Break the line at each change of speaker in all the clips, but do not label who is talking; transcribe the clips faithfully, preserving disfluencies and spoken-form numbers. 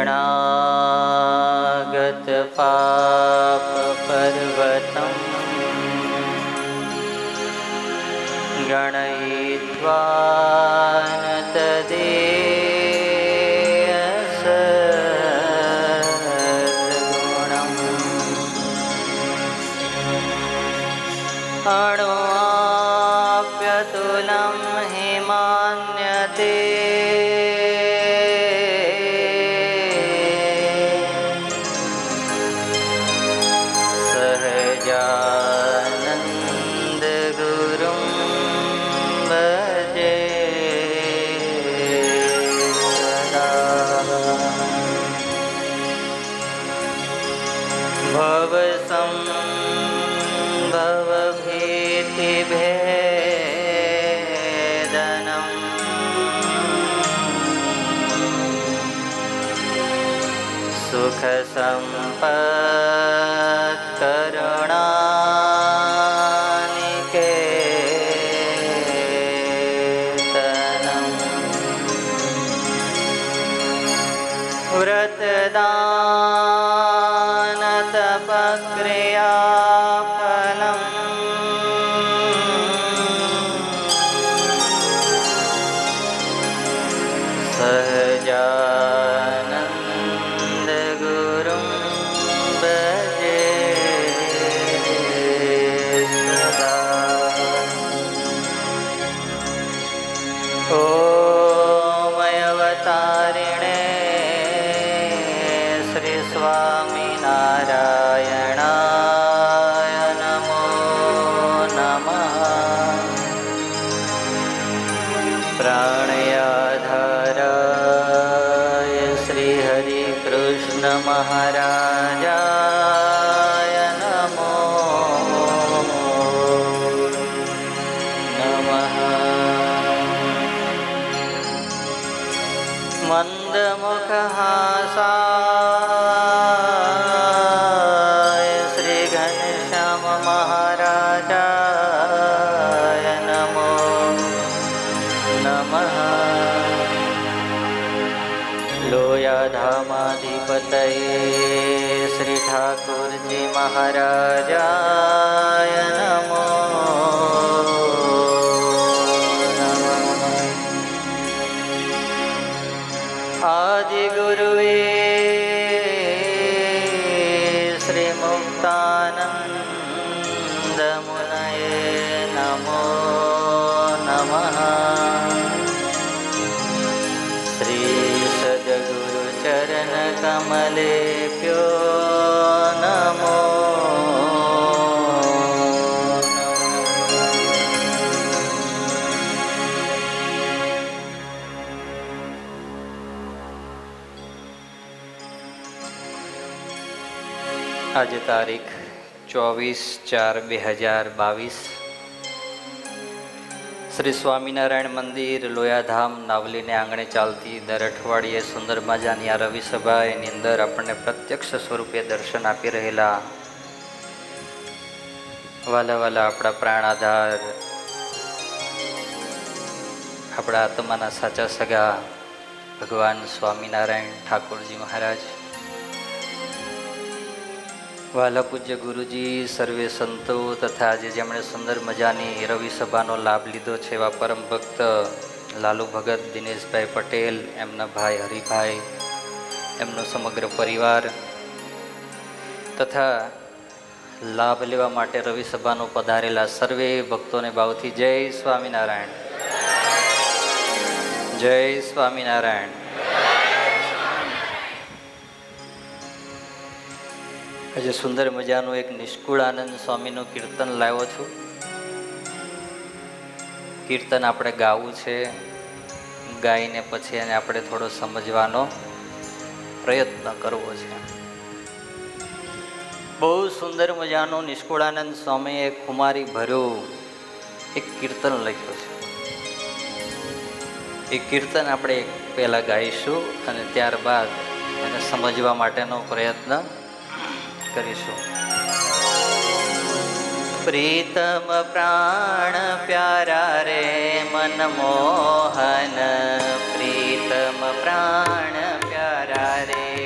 शरणागत पाप पर्वतम् गणयित्वा न तदेयसद्गुणम् अणुआप्यतुलं हिमान्यते भवभीतिभेदनम् सुखसम्पत्करुणानिकेतनम् व्रतदानतपक्रियाफलम् सहजानन्दगुरुं भजे सदा। ॐ अवतारिणे श्री स्वामिनारायणाय नमो नमः। प्राणयाधाराय श्री हरि कृष्ण महाराजाय नमो नमः। मंदमुखहासाय श्री घनश्याम महाराजाय नमो नमः। लोयाधामाधिपतये श्री ठाकुर जी महाराजाय नमो नमः। आदि गुरुवे श्री मुक्तानंद मुनये नमो नमः। श्री सद्गुरु चरण कमलेभ्यो नमो आज तारीख चौबीस चार बे हज़ार बावीस श्री स्वामीनारायण मंदिर लोयाधाम नावली ने आंगणे चालती दर अठवाडिये सुंदर मजानी आ रवि सभा एनी अंदर आपने प्रत्यक्ष स्वरूपे दर्शन आपी रहेला वाला वाला अपना प्राण आधार अपना आत्माना साचा सगा भगवान स्वामीनारायण ठाकुरजी महाराज, वाला पूज्य गुरुजी, सर्वे संतो तथा आज जेमणे सुंदर मजानी रवि सभानो लाभ लीधो छे एवा परम भक्त लालू भगत, दिनेश भाई पटेल, एमना भाई हरिभाई, एमनो समग्र परिवार तथा लाभ लेवा माटे रवि सभानो पधारेला सर्वे भक्तों ने भावथी जय स्वामीनारायण, जय स्वामीनारायण। आज सुंदर मजानु एक निष्कुळानंद स्वामीनु कीर्तन लाव्यो छुं। कीर्तन आपणे गावुं छे, गाईने पछी एने आपणे थोड़ो समजवानो प्रयत्न करवो छे। बहु सुंदर मजानु निष्कुळानंद स्वामीए खुमारी भर्यो एक कीर्तन लख्युं छे। ए कीर्तन आपणे पहेला गाईशुं अने त्यारबाद एने समजवा माटेनो प्रयत्न करीशुं। प्रीतम प्राण प्यारा रे मनमोहन, प्रीतम प्राण प्यारा रे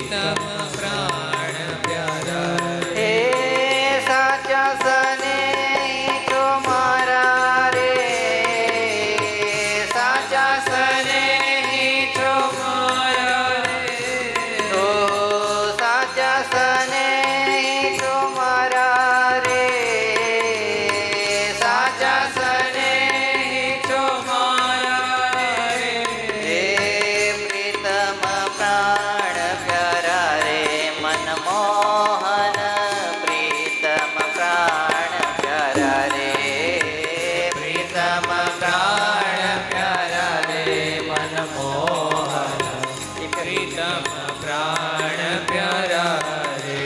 प्रीतम प्राण प्यारा रे।
हे साचा स्नेही छो मारा रे, साचा स्नेही छो
मारा रे।
तो साचा स्नेही छो मारा रे, साचा स्नेही छो मारा रे। हे प्रीतम प्राण प्यारा रे मनमोहन, प्रीतम प्राण प्यारा रे, प्रीतम प्राण प्यारा रे मनमोहन,
प्रीतम प्राण प्यारा रे।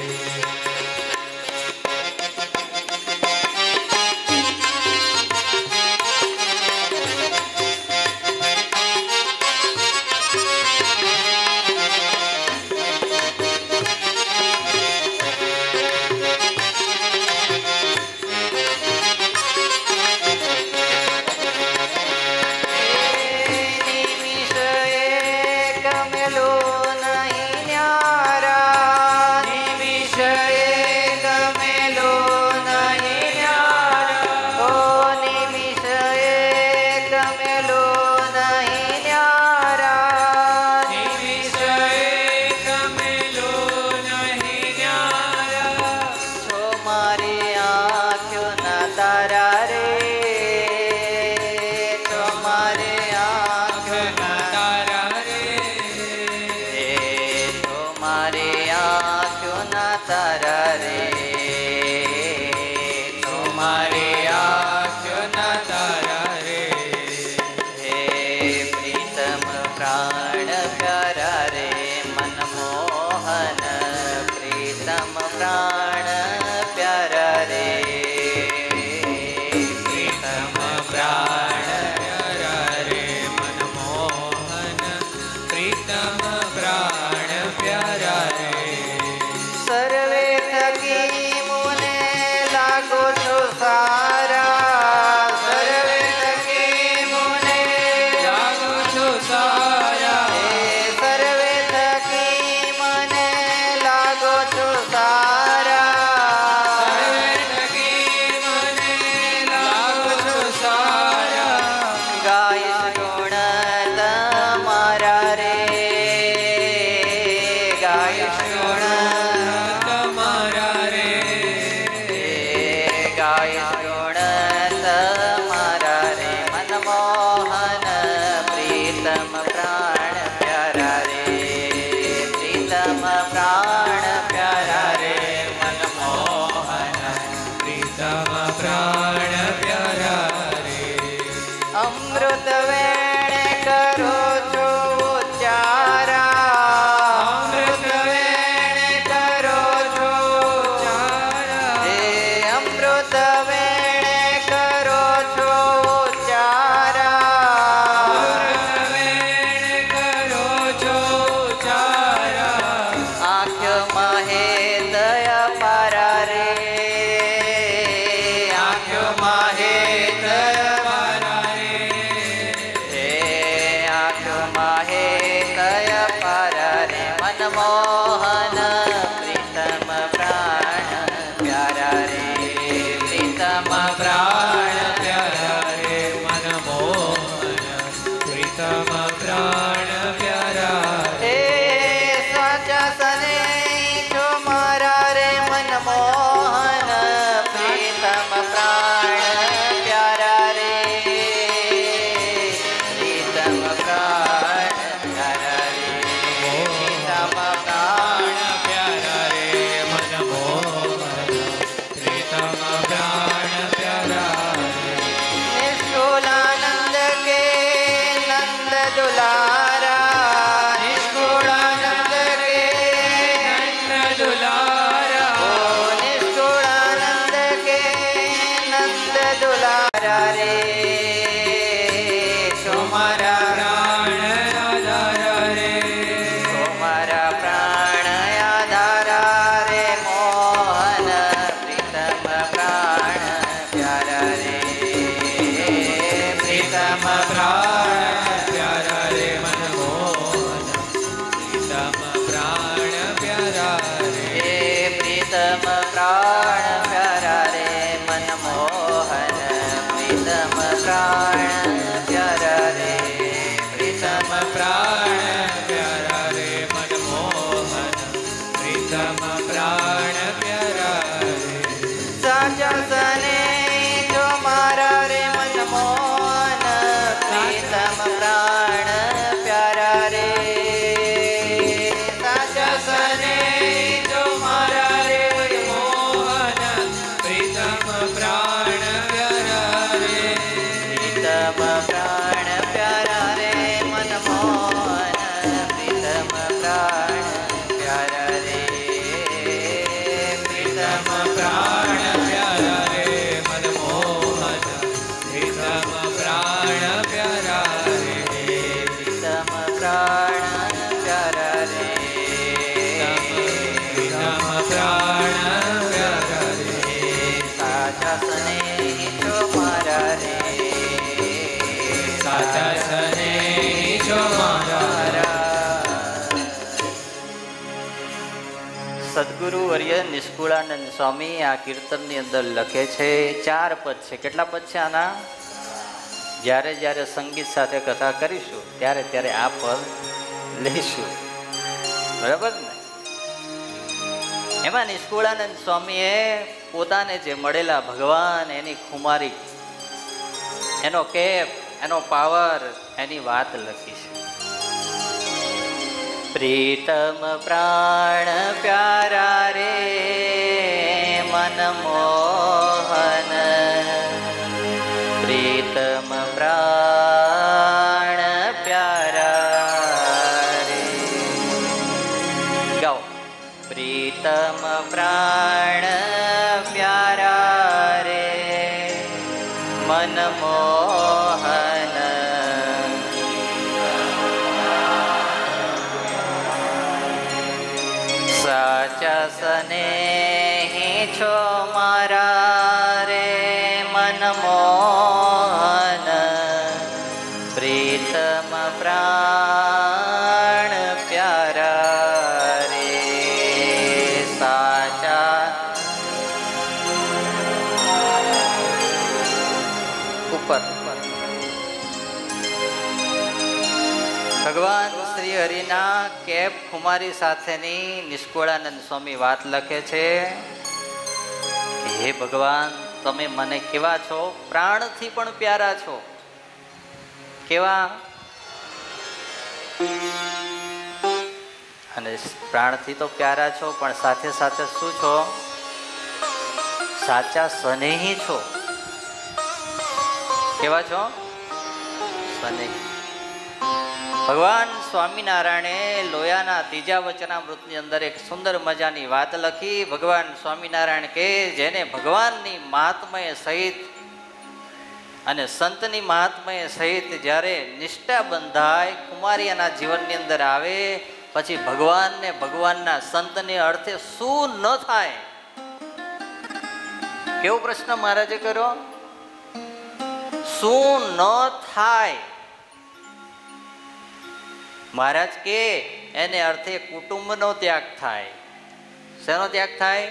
निमिष एक मेलो नहीं न्यारा, निमिष एक मेलो नहीं न्यारा, ओ निमिष एक मेलो नहीं न्यारा,
निमिष एक मेलो नहीं न्यारा।
छो मारी आँखों ना तारा रे, छो मारी आँखों ना
तारा रे।
रे, तुम्हारे आँखों ना तारा रे, तुम्हारे आँखों ना
तारा रे।
हे प्रीतम प्राण प्यारा रे मनमोहन, प्रीतम प्राण प्यारा रे,
प्रीतम प्राण प्यारा रे मनमोहन, प्रीतम प्राण प्यारा रे।
सर्वे थकी मुने लागो छो सारा, सर्वे थकी मुने
जागो छो सारा।
हे सर्वे थकी मने लागो छो सारा,
सर्वे थकी मने लागो छो सारा।
गायस गुण तमारा रे, गायस गुण
तमारा रे।
गायस गुण तमारा रे मनमोहन, प्रीतम प्राण प्यारा रे, प्रीतम प्राण प्यारा रे मनमोहन,
प्रीतम प्राण प्यारा रे।
अमृत वेण करो छो उच्चारा, अमृत वेण करो छो
चारा।
हे अमृत वेण करो छो उच्चारा,
वेण करो छो चारा।
आँख मा પ્રીતમ પ્રાણ પ્યારા રે મનમોહન પ્રીતમ પ્રાણ પ્યારા રે
પ્રીતમ પ્રાણ પ્યારા રે મનમોહન પ્રીતમ પ્રાણ પ્યારા રે
સાચા સને જો મારા રે મનમોહન પ્રીતમ પ્રાણ પ્યારા રે સાચા સને
જો મારા રે મનમોહન પ્રીતમ પ્રાણ પ્યારા રે
પ્રીતમ પ્રાણ પ્યારા રે મનમોહન પ્રીતમ પ્રાણ પ્યારા રે
પ્રીતમ પ્રાણ પ્યારા રે મનમોહન પ્રીતમ પ્રાણ પ્યારા રે
પ્રીતમ પ્રાણ પ્યારા રે
પ્રીતમ પ્રાણ પ્યારા રે
સાચા સ્નેહી છો મારા રે
સાચા સ્નેહી છો મારા
સદગુરુ વર્ય નિષ્કુળાનંદ સ્વામી આ કીર્તનની અંદર લખે છે ચાર પદ છે. કેટલા પદ છે આના? જ્યારે જ્યારે સંગીત સાથે કથા કરીશું ત્યારે ત્યારે આ પદ લઈશું. બરાબર ને? એમાં નિષ્કુળાનંદ સ્વામીએ પોતાને જે મળેલા ભગવાન, એની ખુમારી, એનો કેપ, એનો પાવર, એની વાત લખી છે. પ્રીતમ પ્રાણ પ્યારા રે મનમોહન પ્રીતમ પ્રાણ પ્યારા રે. ગાઓ. પ્રીતમ પ્રાણ પ્યારા રે મનમોહન સાચા સ્નેહી છો મારા રે મનમોહન પ્રીતમ પ્રાણ પ્યારા રે સાચા. ઉપર ભગવાન શ્રી હરિના કેપ કુમારી સાથેની નિષ્કુળાનંદ સ્વામી વાત લખે છે કે હે ભગવાન, તમે મને કેવા છો? પ્રાણથી પણ પ્યારા છો. કેવા? અને પ્રાણથી તો પ્યારા છો, પણ સાથે સાથે શું છો? સાચા સ્નેહી છો. કેવા છો? સ્નેહી. ભગવાન સ્વામિનારાયણે લોયાના ત્રીજા વચનામૃતની અંદર એક સુંદર મજાની વાત લખી. ભગવાન સ્વામિનારાયણ કે જેને ભગવાનની મહાત્મય સહિત અને સંતની મહાત્મય સહિત જ્યારે નિષ્ઠા બંધાય, કુમારીયાના જીવનની અંદર આવે, પછી ભગવાનને ભગવાનના સંતને અર્થે શું ન થાય? કેવો પ્રશ્ન મહારાજે કર્યો? શું ન થાય? મહારાજ કે એને અર્થે કુટુંબનો ત્યાગ થાય. શેનો ત્યાગ થાય?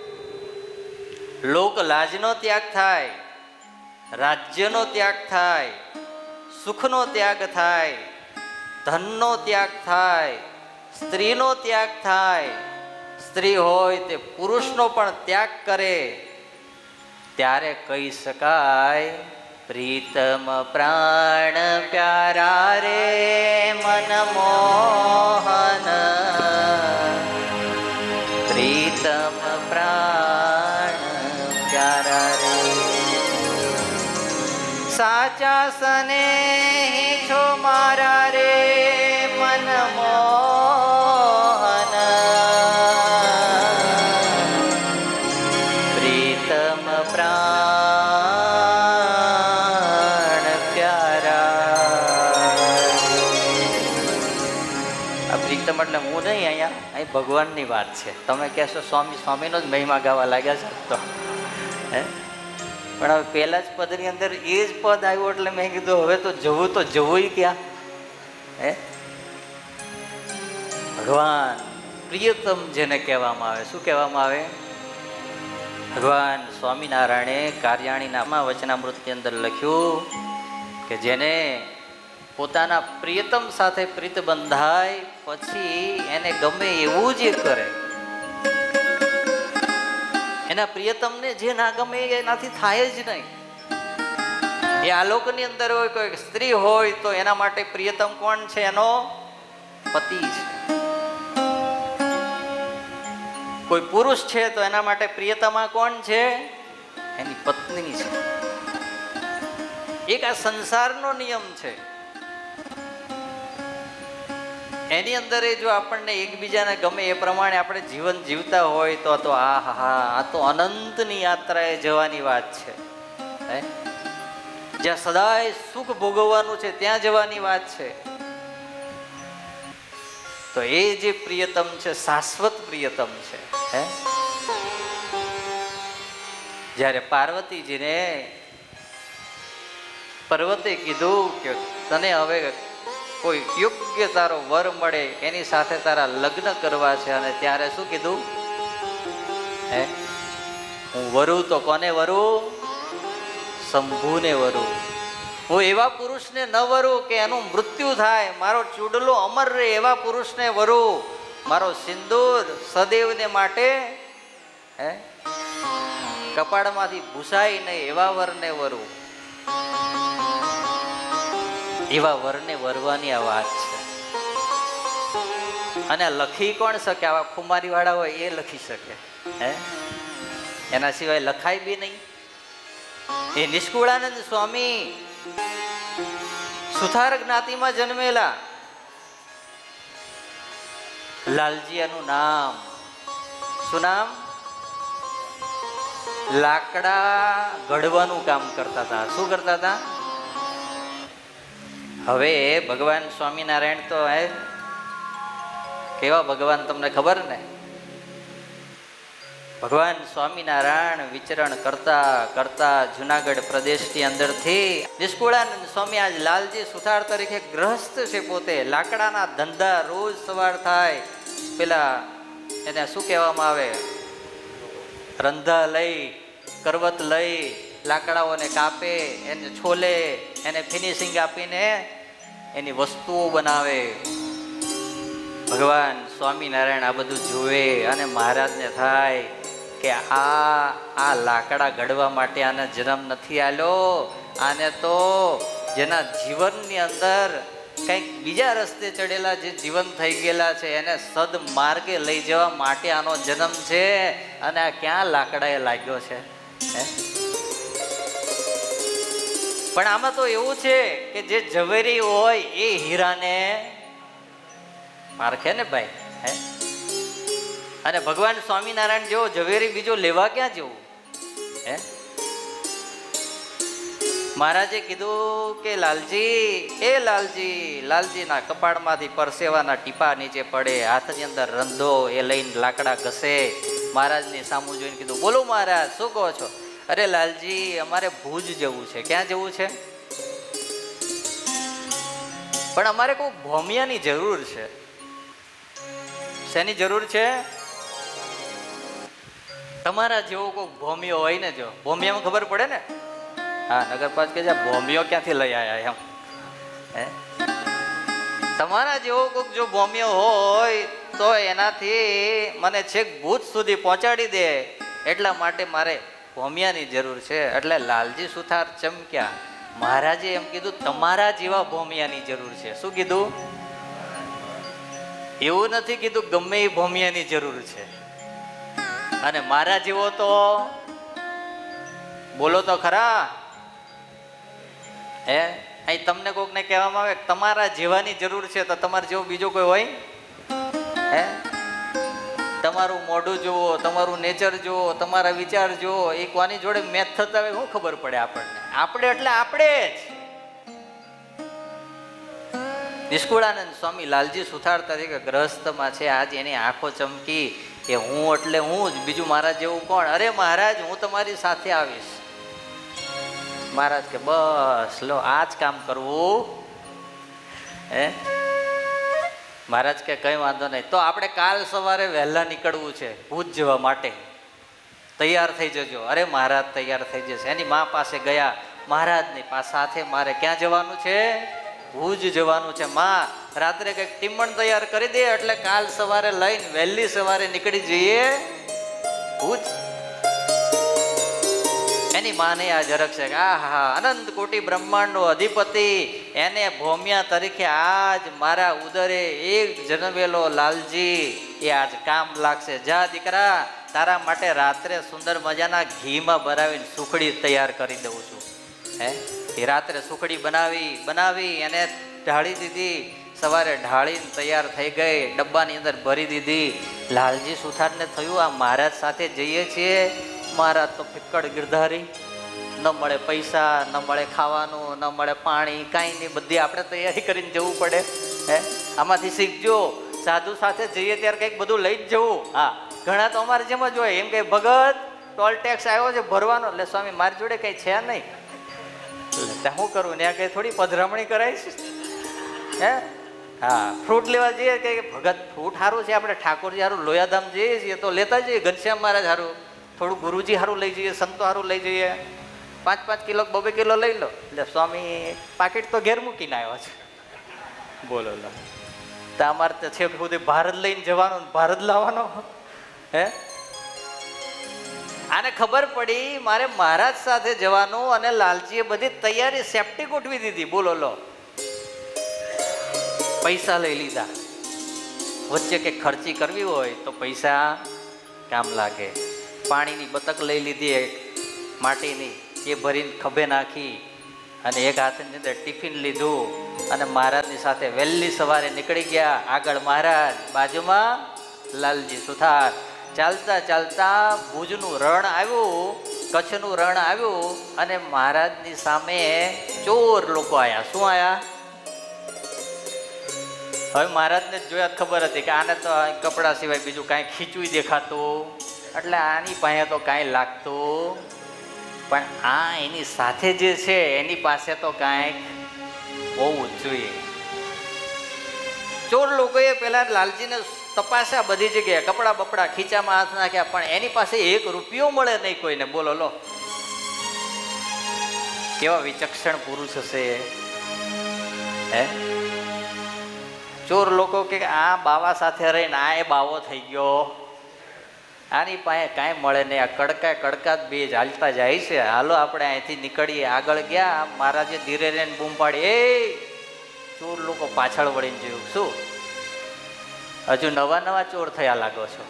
લોક લાજનો ત્યાગ થાય, રાજ્યનો ત્યાગ થાય, સુખનો ત્યાગ થાય, ધનનો ત્યાગ થાય, સ્ત્રીનો ત્યાગ થાય. સ્ત્રી હોય તે પુરુષનો પણ ત્યાગ કરે, ત્યારે કહી શકાય પ્રીતમ પ્રાણ પ્યારા રે મનમોહન પ્રીતમ પ્રાણ પ્યારા રે સાચા સ્નેહી છો મારા રે મનમોહન પ્રીતમ પ્રાણ પ્યારા. આ પ્રીતમ એટલે હું નહીં, અહીંયા અહીં ભગવાનની વાત છે. તમે કહેશો સ્વામી સ્વામીનો જ મહિમા ગાવા લાગ્યા છે તો હે, પણ હવે પહેલા જ પદની અંદર એ જ પદ આવ્યું એટલે મેં કીધું હવે તો જવું તો જવું ક્યાં હે. ભગવાન પ્રિયતમ જેને કહેવામાં આવે, શું કહેવામાં આવે? ભગવાન સ્વામિનારાયણે કાર્યાણીનામાં વચનામૃતની અંદર લખ્યું કે જેને પોતાના પ્રિયતમ સાથે પ્રીત બંધાય પછી એને ગમે એવું જ કરે, એના પ્રિયતમને જે ના ગમે એનાથી થાય જ નહીં. એ આલોકની અંદર હોય, કોઈ સ્ત્રી હોય તો એના માટે પ્રિયતમ કોણ છે? એનો પતિ છે. કોઈ પુરુષ છે તો એના માટે પ્રિયતમા કોણ છે? એની પત્ની છે. એક આ સંસારનો નિયમ છે. એની અંદર જો આપણને એકબીજાને ગમે એ પ્રમાણે આપણે જીવન જીવતા હોય તો તો આ હા આ તો અનંતની યાત્રાએ જવાની વાત છે. હે, જ્યાં સદાય સુખ ભોગવવાનું છે ત્યાં જવાની વાત છે. તો એ જે પ્રિયતમ છે શાશ્વત પ્રિયતમ છે. હે, જ્યારે પાર્વતીજીને પર્વતે કીધું કે તને હવે કોઈ યોગ્ય તારો વર મળે એની સાથે તારા લગ્ન કરવા છે, અને ત્યારે શું કીધું? હે, હું વરું તો કોને વરું? શંભુને વરું. હું એવા પુરુષને ન વરું કે એનું મૃત્યુ થાય, મારો ચૂડલો અમર રહે એવા પુરુષને વરું. મારો સિંદૂર સદૈવને માટે હે કપાળમાંથી ભૂસાય નહીં એવા વરને વરું. એવા વરને વરવાની આ વાત છે. અને લખી કોણ શકે? આવા ખુમારી વાળા હોય એ લખી શકે. હે, એના સિવાય લખાય બી નહીં. એ નિષ્કુળાનંદ સ્વામી સુથાર જ્ઞાતિમાં જન્મેલા. લાલજી એનું નામ. શું નામ? લાકડા ઘડવાનું કામ કરતા હતા. શું કરતા હતા? હવે ભગવાન સ્વામિનારાયણ તો હે કેવા ભગવાન તમને ખબર ને? ભગવાન સ્વામિનારાયણ વિચરણ કરતા કરતા જુનાગઢ પ્રદેશની અંદરથી નિષ્કુળાનંદ સ્વામી આજ લાલજી સુથાર તરીકે ગ્રહસ્થ છે. પોતે લાકડાના ધંધા, રોજ સવાર થાય પેલા એને શું કહેવામાં આવે? રંધા લઈ, કરવત લઈ લાકડાઓને કાપે, એને છોલે, એને ફિનિશિંગ આપીને એની વસ્તુઓ બનાવે. ભગવાન સ્વામિનારાયણ આ બધું જુએ અને મહારાજને થાય કે આ આ લાકડા ઘડવા માટે આને જન્મ નથી આલ્યો. આને તો જેના જીવનની અંદર કંઈક બીજા રસ્તે ચડેલા જે જીવન થઈ ગયેલા છે એને સદમાર્ગે લઈ જવા માટે આનો જન્મ છે. અને આ ક્યાં લાકડાએ લાગ્યો છે? હે, પણ આમાં તો એવું છે કે જે ઝવેરી હોય એ હીરાને પારખે ને ભાઈ. હે, અને ભગવાન સ્વામિનારાયણ જેવો ઝવેરી બીજો લેવા ક્યાં જવું? હે, મહારાજે કીધું કે લાલજી, એ લાલજી, લાલજીના કપાળમાંથી પરસેવાના ટીપા નીચે પડે, હાથની અંદર રંધો એ લઈને લાકડા ઘસે. મહારાજની સામું જોઈને કીધું, બોલો મહારાજ, શું કહો છો? અરે લાલજી, અમારે ભુજ જવું છે. ક્યાં જવું છે? પણ અમારે કોઈ ભોમિયાની જરૂર છે. શેની જરૂર છે? તમારા જેવો કોઈ ભોમિયો હોય ને. જો ભોમિયામાં ખબર પડે ને. હા, નગરપાલિકા ભોમિયો ક્યાંથી લઈ આવ્યા એમ. હે, તમારા જેવો કોઈક જો ભોમિયો હોય તો એનાથી મને છેક ભૂત સુધી પહોંચાડી દે. એટલા માટે મારે ભોમિયાની જરૂર છે. એટલે લાલજી સુથાર ચમક્યા. મહારાજે એમ કીધું, તમારા જેવા ભોમિયાની જરૂર છે. શું કીધું? એવું નથી કીધું ગમે એ ભોમિયાની જરૂર છે. અને મારા જેવો તો બોલો તો ખરા. હે, અહીં તમને કોઈકને કહેવામાં આવે તમારા જેવાની જરૂર છે તો તમારે જેવો બીજો કોઈ હોય? હે, તમારું મોઢું જુઓ, તમારું નેચર જુઓ, તમારા વિચાર જુઓ. એ કોની જોડે મેચ થતા હોય શું ખબર પડે આપણને? આપણે એટલે આપણે જ. નિષ્કુળાનંદ સ્વામી લાલજી સુથાર તરીકે ગ્રહસ્થમાં છે. આજ એની આંખો ચમકી કે હું એટલે હું જ, બીજું મારા જેવું કોણ? અરે મહારાજ, હું તમારી સાથે આવીશ. મહારાજ કે બસ લો, આ જ કામ કરવું. હે, મહારાજ કે કઈ વાંધો નહીં, તો આપણે કાલ સવારે વહેલા નીકળવું છે ભુજ જવા માટે. તૈયાર થઈ જજો. અરે મહારાજ તૈયાર થઈ જશે. એની મા પાસે ગયા. મહારાજની સાથે મારે ક્યાં જવાનું છે? ભુજ જવાનું છે. માં રાત્રે કંઈક ટીમણ તૈયાર કરી દે એટલે કાલ સવારે લઈને વહેલી સવારે નીકળી જઈએ ભુજ. એની માને આ ઝરક છે કે આ હા અનંત કોટી બ્રહ્માંડનો અધિપતિ એને ભૌમ્યા તરીકે આજ મારા ઉદરે એક જન્મેલો લાલજી એ આજ કામ લાગશે. જા દીકરા, તારા માટે રાત્રે સુંદર મજાના ઘીમાં બનાવીને સુખડી તૈયાર કરી દઉં છું. હે એ રાત્રે સુખડી બનાવી બનાવી એને ઢાળી દીધી. સવારે ઢાળીને તૈયાર થઈ ગઈ, ડબ્બાની અંદર ભરી દીધી. લાલજી સુથારને થયું આ મહારાજ સાથે જઈએ છીએ, મહારાજ તો ફિક્કડ ગિરધારી, ન મળે પૈસા, ન મળે ખાવાનું, ન મળે પાણી, કાંઈ નહીં, બધી આપણે તૈયારી કરીને જવું પડે. હે આમાંથી શીખજો, સાધુ સાથે જઈએ ત્યારે કંઈક બધું લઈ જ જવું. હા ઘણા તો અમારે જેમ જ હોય, એમ કે ભગત ટોલ ટેક્સ આવ્યો છે ભરવાનો, એટલે સ્વામી મારી જોડે કંઈ છે નહીં, ત્યાં શું કરવું, ત્યાં કંઈ થોડી પધરામણી કરાવીશ. હે હા ફ્રૂટ લેવા જઈએ કે ભગત ફ્રૂટ સારું છે, આપણે ઠાકોરજી સારું લોયાધામ જઈએ છીએ તો લેતા જઈએ, ઘનશ્યામ મહારાજ સારું, થોડું ગુરુજી સારું લઈ જઈએ, સંતો સારું લઈ જઈએ, પાંચ પાંચ કિલો બબે કિલો લઈ લો. એટલે સ્વામી પાકીટ તો ઘેર મૂકીને આવ્યો છે. બોલો લો તો અમારે તો છે સુધી ભારત લઈને જવાનું, ભારત લાવવાનો. હે આને ખબર પડી મારે મહારાજ સાથે જવાનું, અને લાલજીએ બધી તૈયારી સેફટી ગોઠવી દીધી. બોલો લો પૈસા લઈ લીધા. વચ્ચે કે ખર્ચી કરવી હોય તો પૈસા કામ લાગે. પાણીની બતક લઈ લીધી એક માટીની, એ ભરીને ખભે નાખી, અને એક હાથની અંદર ટિફિન લીધું, અને મહારાજની સાથે વહેલી સવારે નીકળી ગયા. આગળ મહારાજ, બાજુમાં લાલજી સુથાર. ચાલતા ચાલતા ભુજનું રણ આવ્યું, કચ્છનું રણ આવ્યું, અને મહારાજની સામે ચોર લોકો આવ્યા. શું આવ્યા? હવે મહારાજને જોયા ખબર હતી કે આને તો કપડા સિવાય બીજું કાંઈ ખીચું દેખાતું, એટલે આની પાસે તો કાંઈ લાગતું, પણ આ એની સાથે જે છે એની પાસે તો કાંઈક હોવું જ જોઈએ. ચોર લોકોએ પેલા લાલજીને તપાસ્યા બધી જગ્યાએ, કપડા બપડા ખીચામાં હાથ નાખ્યા, પણ એની પાસે એક રૂપિયો મળે નહીં કોઈને. બોલો લો કેવા વિચક્ષણ પુરુષ હશે. હે ચોર લોકો કે આ બાવા સાથે રહીને આ એ બાવો થઈ ગયો, આની પાસે કાંઈ મળે નહીં, આ કડકા કડકા જ બે ચાલતા જાય છે, હાલો આપણે અહીંથી નીકળીએ. આગળ ગયા, મહારાજે ધીરે રહીને બૂમ પાડી. એ ચોર લોકો પાછળ વળીને જોયું, શું હજુ નવા નવા ચોર થયા લાગો છો?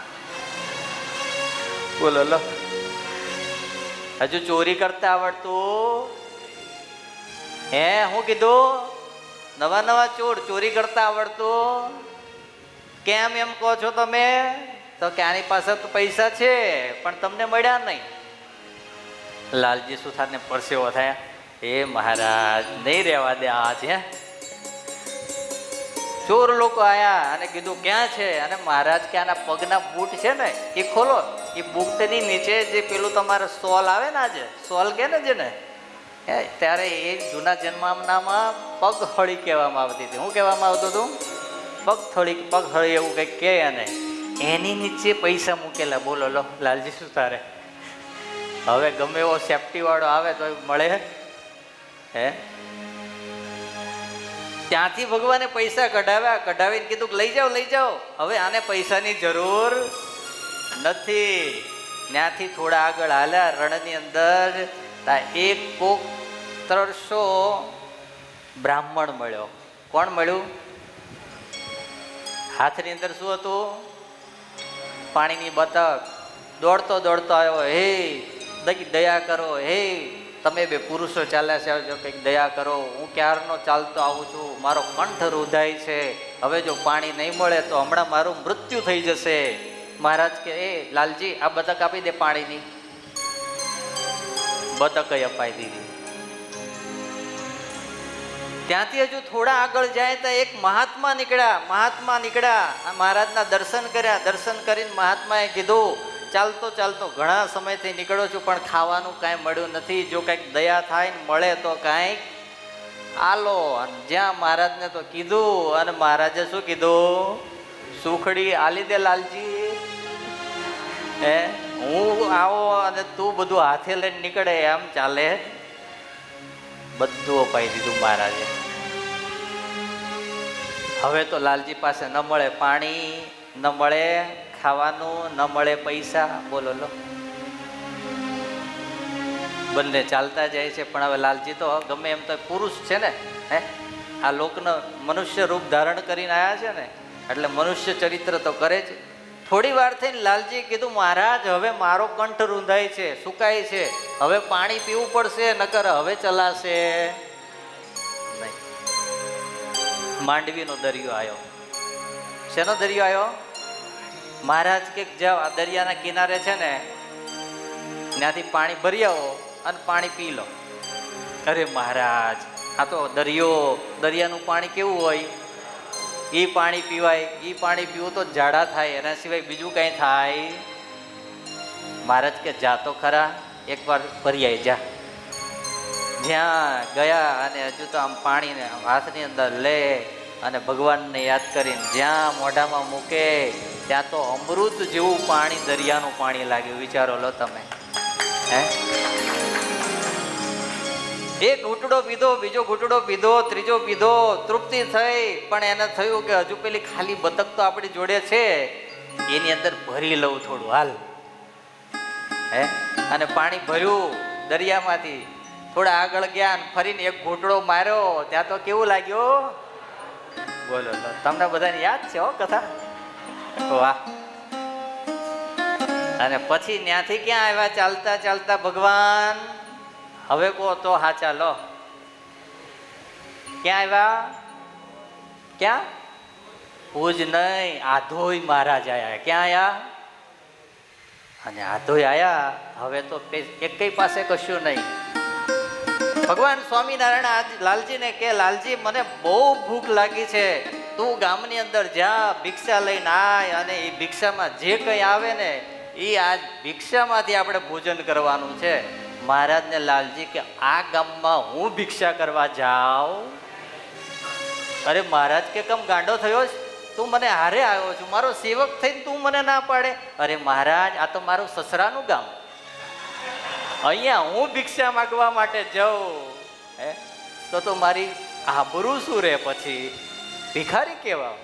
બોલો લો હજુ ચોરી કરતા આવડતું? હે હું કીધું? નવા નવા ચોર, ચોરી કરતા આવડતું? કેમ એમ કહો છો તમે? તો કે આની પાસે તો પૈસા છે પણ તમને મળ્યા નહીં. લાલજી સુથારને પરસેવો થયા. એ મહારાજ નહીં રહેવા દે આ છે. ચોર લોકો આયા અને કીધું ક્યાં છે? અને મહારાજ કે આના પગના બૂટ છે ને એ ખોલો. એ બૂટની નીચે જે પેલું તમારે સોલ આવે ને, આજે સોલ કે ને જેને, હે ત્યારે એ જૂના જન્મનામાં પગ હળી કહેવામાં આવતી હતી. શું કહેવામાં આવતું હતું? પગ થળી, પગ હળી એવું કંઈક કહે. અને એની નીચે પૈસા મૂકેલા. બોલો લો લાલજી સુથારે. હવે ગમે એવો સેફટી વાળો આવે તો મળે? હે ત્યાંથી ભગવાને પૈસા કઢાવ્યા, કઢાવીને કીધું કે લઈ જાઓ લઈ જાઓ, હવે આને પૈસાની જરૂર નથી. ત્યાંથી થોડા આગળ હાલ્યા, રણની અંદર એક કોક ત્રણસો બ્રાહ્મણ મળ્યો. કોણ મળ્યું? હાથની અંદર શું હતું? પાણીની બતક. દોડતો દોડતો આવ્યો. હે દયા કરો, હે તમે બે પુરુષો ચાલ્યા છે, જો કંઈક દયા કરો, હું ક્યારનો ચાલતો આવું છું, મારો કંઠ રૂધાય છે, હવે જો પાણી નહીં મળે તો હમણાં મારું મૃત્યુ થઈ જશે. મહારાજ કે એ લાલજી આ બતક આપી દે પાણીની. બતક અપાઈ દીધી. ત્યાંથી હજુ થોડા આગળ જાય તો એક મહાત્મા નીકળ્યા. મહાત્મા નીકળ્યા, મહારાજના દર્શન કર્યા. દર્શન કરીને મહાત્માએ કીધું ચાલતો ચાલતો ઘણા સમયથી નીકળ્યો છું પણ ખાવાનું કાંઈ મળ્યું નથી, જો કંઈક દયા થાય ને મળે તો કાંઈક આલો. અને જ્યાં મહારાજને તો કીધું, અને મહારાજે શું કીધું? સુખડી આલી દે લાલજી. હે હું આવો અને તું બધું હાથે લઈને નીકળે એમ ચાલે? બધું અપાઈ દીધું મહારાજે. હવે તો લાલજી પાસે ન મળે પાણી, ન મળે ખાવાનું, ન મળે પૈસા. બોલો લો, બંને ચાલતા જાય છે. પણ હવે લાલજી તો ગમે એમ તો પુરુષ છે ને, હે આ લોકનો મનુષ્ય રૂપ ધારણ કરીને આવ્યા છે ને, એટલે મનુષ્ય ચરિત્ર તો કરે જ. થોડી વાર થઈને લાલજીએ કીધું, મહારાજ હવે મારો કંઠ રૂંધાય છે, સુકાય છે, હવે પાણી પીવું પડશે, નકર હવે ચલાશે નહીં. માંડવીનો દરિયો આવ્યો. શેનો દરિયો આવ્યો? મહારાજ કે જાઓ આ દરિયાના કિનારે છે ને, ત્યાંથી પાણી ભરી આવો અને પાણી પી લો. અરે મહારાજ, આ તો દરિયો, દરિયાનું પાણી કેવું હોય? એ પાણી પીવાય? એ પાણી પીવું તો ઝાડા થાય, એના સિવાય બીજું કઈ થાય? મહારાજ કે જા તો ખરા, એકવાર ભરી આવી જા. જ્યાં ગયા અને હજુ તો આમ પાણીને હાથની અંદર લે અને ભગવાનને યાદ કરીને જ્યાં મોઢામાં મૂકે ત્યાં તો અમૃત જેવું પાણી, દરિયાનું પાણી લાગ્યું. વિચારો લો તમે. હે એક ઘૂંટડો પીધો, બીજો ઘૂંટડો પીધો, ત્રીજો પીધો, તૃપ્તિ થઈ. પણ એને થયું કે હજુ પેલી ખાલી બતક તો આપણી જોડે છે, એની અંદર ભરી લઉં થોડું, હાલ. હે અને પાણી ભર્યું દરિયામાંથી. થોડા આગળ ગયા અને ફરીને એક ઘૂંટડો માર્યો, ત્યાં તો કેવું લાગ્યું? બોલો તો, તમને બધાને યાદ છે હો કથા? વાહ. અને પછી ત્યાંથી ક્યાં આવ્યા? ચાલતા ચાલતા ભગવાન. હવે કહો તો હા, ચાલો ક્યાં આવ્યા? ક્યાં? ભુજ નહીં, આધોઈ મહારાજ આયા. ક્યાં આયા? અને આધોઈ આયા. હવે તો એકેય પાસે કશું નહીં. ભગવાન સ્વામિનારાયણ આજ લાલજીને કે, લાલજી મને બહુ ભૂખ લાગી છે, તું ગામની અંદર જા, ભિક્ષા લઈને આય, અને એ ભિક્ષામાં જે કંઈ આવે ને એ આજ ભિક્ષામાંથી આપણે ભોજન કરવાનું છે. મહારાજને લાલજી કે, આ ગામમાં હું ભિક્ષા કરવા જાઉં? અરે મહારાજ કે, કમ ગાંડો થયો છે? તું મને હારે આવ્યો છું, મારો સેવક થઈને તું મને ના પાડે? અરે મહારાજ, આ તો મારું સસરાનું ગામ, અહીંયા હું ભિક્ષા માગવા માટે જાઉં હે તો તો મારી આબરૂ શું રે? પછી ભિખારી કેવા?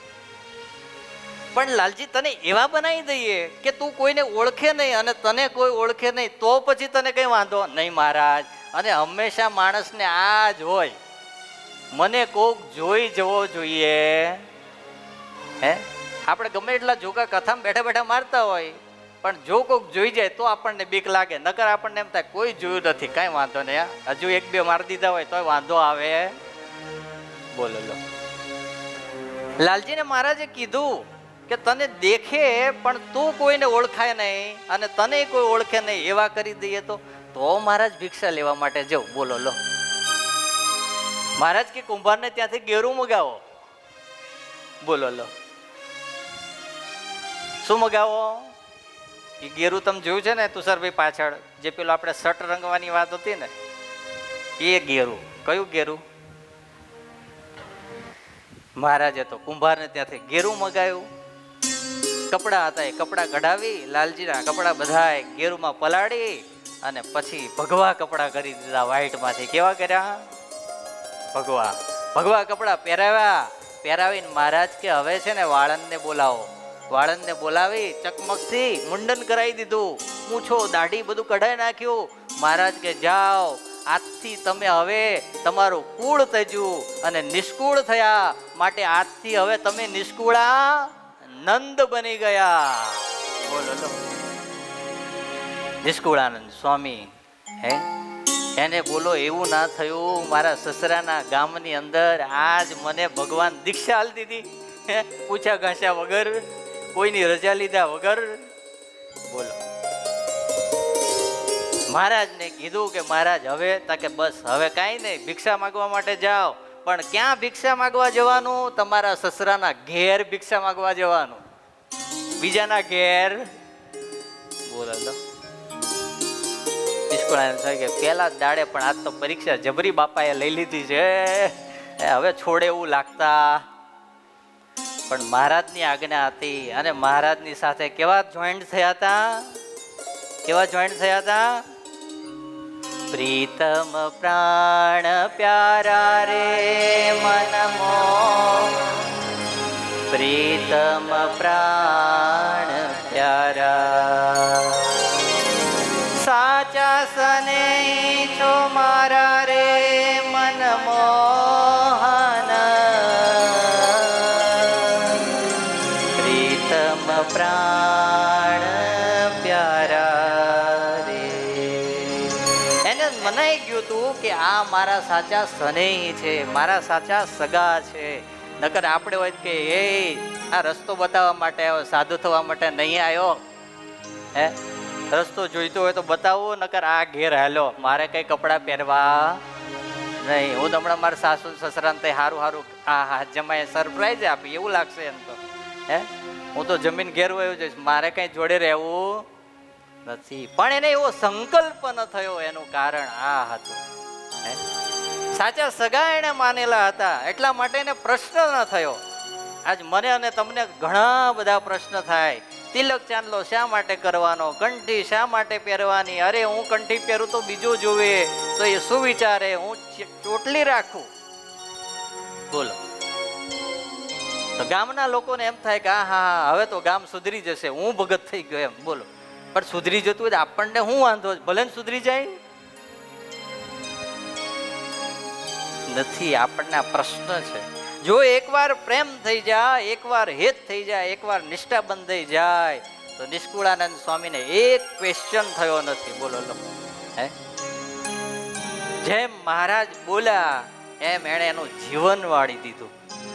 પણ લાલજી, તને એવા બનાવી દઈએ કે તું કોઈને ઓળખે નહીં અને તને કોઈ ઓળખે નહીં, તો પછી તને કઈ વાંધો નહીં? મહારાજ, અને હંમેશા માણસને આ જ હોય, મને કોક જોઈ જવો જોઈએ. હે આપણે ગમે એટલા જોકા કથામાં બેઠા બેઠા મારતા હોય, પણ જો કોક જોઈ જાય તો આપણને બીક લાગે. નકર આપણને એમ થાય કોઈ જોયું નથી, કાંઈ વાંધો નહીં, હજુ એક બે મારી દીધા હોય તોય વાંધો આવે. બોલો લો, લાલજીને મહારાજે કીધું કે તને દેખે પણ તું કોઈને ઓળખાય નહીં અને તને કોઈ ઓળખે નહીં, એવા કરી દઈએ તો તો મહારાજ ભિક્ષા લેવા માટે જાવ. બોલો લો, મહારાજ કે કુંભારને ત્યાંથી ગેરું મગાવો. બોલો લો, શું મગાવો? એ ગેરું તમે જોયું છે ને તુષારભાઈ પાછળ, જે પેલો આપણે શર્ટ રંગવાની વાત હતી ને, એ ગેરું. કયું ગેરું? મહારાજે તો કુંભારને ત્યાંથી ગેરું મગાવ્યું. કપડા હતા એ કપડા કઢાવી, લાલજીના કપડા બધા ગેરુમાં પલાળી અને પછી ભગવા કપડા કરી દીધા વ્હાઈટમાંથી. કેવા કર્યા? ભગવા. ભગવા કપડા પહેરાવ્યા. પહેરાવીને મહારાજ કે હવે છે ને વાળંદને બોલાવો. વાળંદને બોલાવી ચકમકથી મુંડન કરાવી દીધું, મૂછો દાઢી બધું કઢાઈ નાખ્યું. મહારાજ કે જાઓ, આજથી તમે હવે તમારું કુળ તજ્યું અને નિષ્કુળ થયા, માટે આજથી હવે તમે નિષ્કુળા નંદ બની ગયા. બોલો લો, નિષ્કુળાનંદ સ્વામી. હે એને બોલો એવું ના થયું મારા સસરાના ગામની અંદર આજ મને ભગવાન દીક્ષા આલી દીધી, પૂછા ઘાસ્યા વગર, કોઈની રજા લીધા વગર. બોલો, મહારાજને કીધું કે મહારાજ હવે તાકે બસ હવે કાંઈ નહીં, ભિક્ષા માગવા માટે જાઓ. પણ ક્યાં ભિક્ષા માગવા જવાનું? તમારા સસરાના ઘેર ભિક્ષા માગવા જવાનું, બીજાના ઘેર. બોલો લો, પેલા દાડે પણ આજ તો પરીક્ષા જબરી બાપાએ લઈ લીધી છે, હવે છોડે એવું લાગતા પણ મહારાજની આજ્ઞા હતી અને મહારાજની સાથે કેવા જોઈન્ટ થયા હતા? કેવા જોઈન્ટ થયા હતા? પ્રીતમ પ્રાણ પ્યારા રે મન મોહ, પ્રીતમ પ્રાણ પ્યારા, સાચા સને છો મારા રે મન મોહન, પ્રીતમ પ્રાણ પ્યારા રે. એને મનાઈ ગયું તું કે આ મારા સાચા સ્નેહી છે, મારા સાચા સગા છે. નકર આપણે હોય કે એ આ રસ્તો બતાવવા માટે આવ્યો, સાધુ થવા માટે નહીં આવ્યો. હે, રસ્તો જોઈતો હોય તો બતાવો, નકર આ ઘેર હાલો, મારે કઈ કપડાં પહેરવા નહીં. હું તો હમણાં મારા સાસુ સસરાને તે સારું સારું આ હા જમાય સરપ્રાઈઝ આપી એવું લાગશે એમ તો. હે, હું તો જમીન ઘેર વયો જઈશ, મારે કઈ જોડે રહેવું નથી. પણ એને એવો સંકલ્પ ન થયો, એનું કારણ આ હતું. હે, સાચા સગા એને માનેલા હતા, એટલા માટે એને પ્રશ્ન ન થયો. આજ મને અને તમને ઘણા બધા પ્રશ્ન થાય. તિલક ચાંદલો શા માટે કરવાનો, કંઠી શા માટે પહેરવાની? અરે હું કંઠી પહેરું તો બીજો જોવે તો એ શું વિચારે, હું ચોટલી રાખું. બોલો, તો ગામના લોકોને એમ થાય કે હા હા હવે તો ગામ સુધરી જશે, હું ભગત થઈ ગયો એમ. બોલો, પણ સુધરી જતું હોય આપણને શું વાંધો? ભલે ને સુધરી જાય નથી, આપણને આ પ્રશ્ન છે. જો એકવાર પ્રેમ થઈ જાય, એકવાર હેત થઈ જાય, એકવાર નિષ્ઠા બંધાઈ જાય તો નિષ્કુળાનંદ સ્વામીને એક ક્વેશ્ચન થયો નથી. બોલો લો, હે, જેમ મહારાજ બોલ્યા એમ એણે એનું જીવન વાળી દીધું.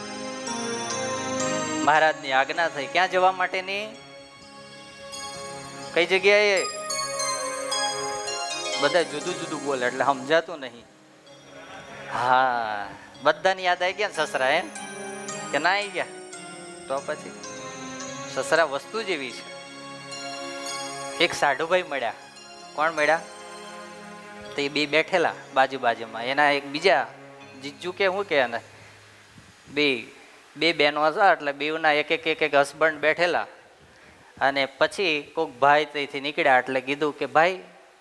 મહારાજની આજ્ઞા થઈ ક્યાં જવા માટેની? કઈ જગ્યાએ? બધા જુદું જુદું બોલે એટલે સમજાતું નહીં. હા, બધાને યાદ આવી ગયા ને સસરા? એમ કે ના આવી ગયા? તો પછી સસરા વસ્તુ જેવી છે. એક સાઢુભાઈ મળ્યા. કોણ મળ્યા? તો એ બે બેઠેલા બાજુ બાજુમાં. એના એક બીજા જીજુ કે શું કે એને બે બે બહેનો હતા, એટલે બેઉના એક એક એક એક હસબન્ડ બેઠેલા. અને પછી કોઈક ભાઈ ત્યાંથી નીકળ્યા એટલે કીધું કે ભાઈ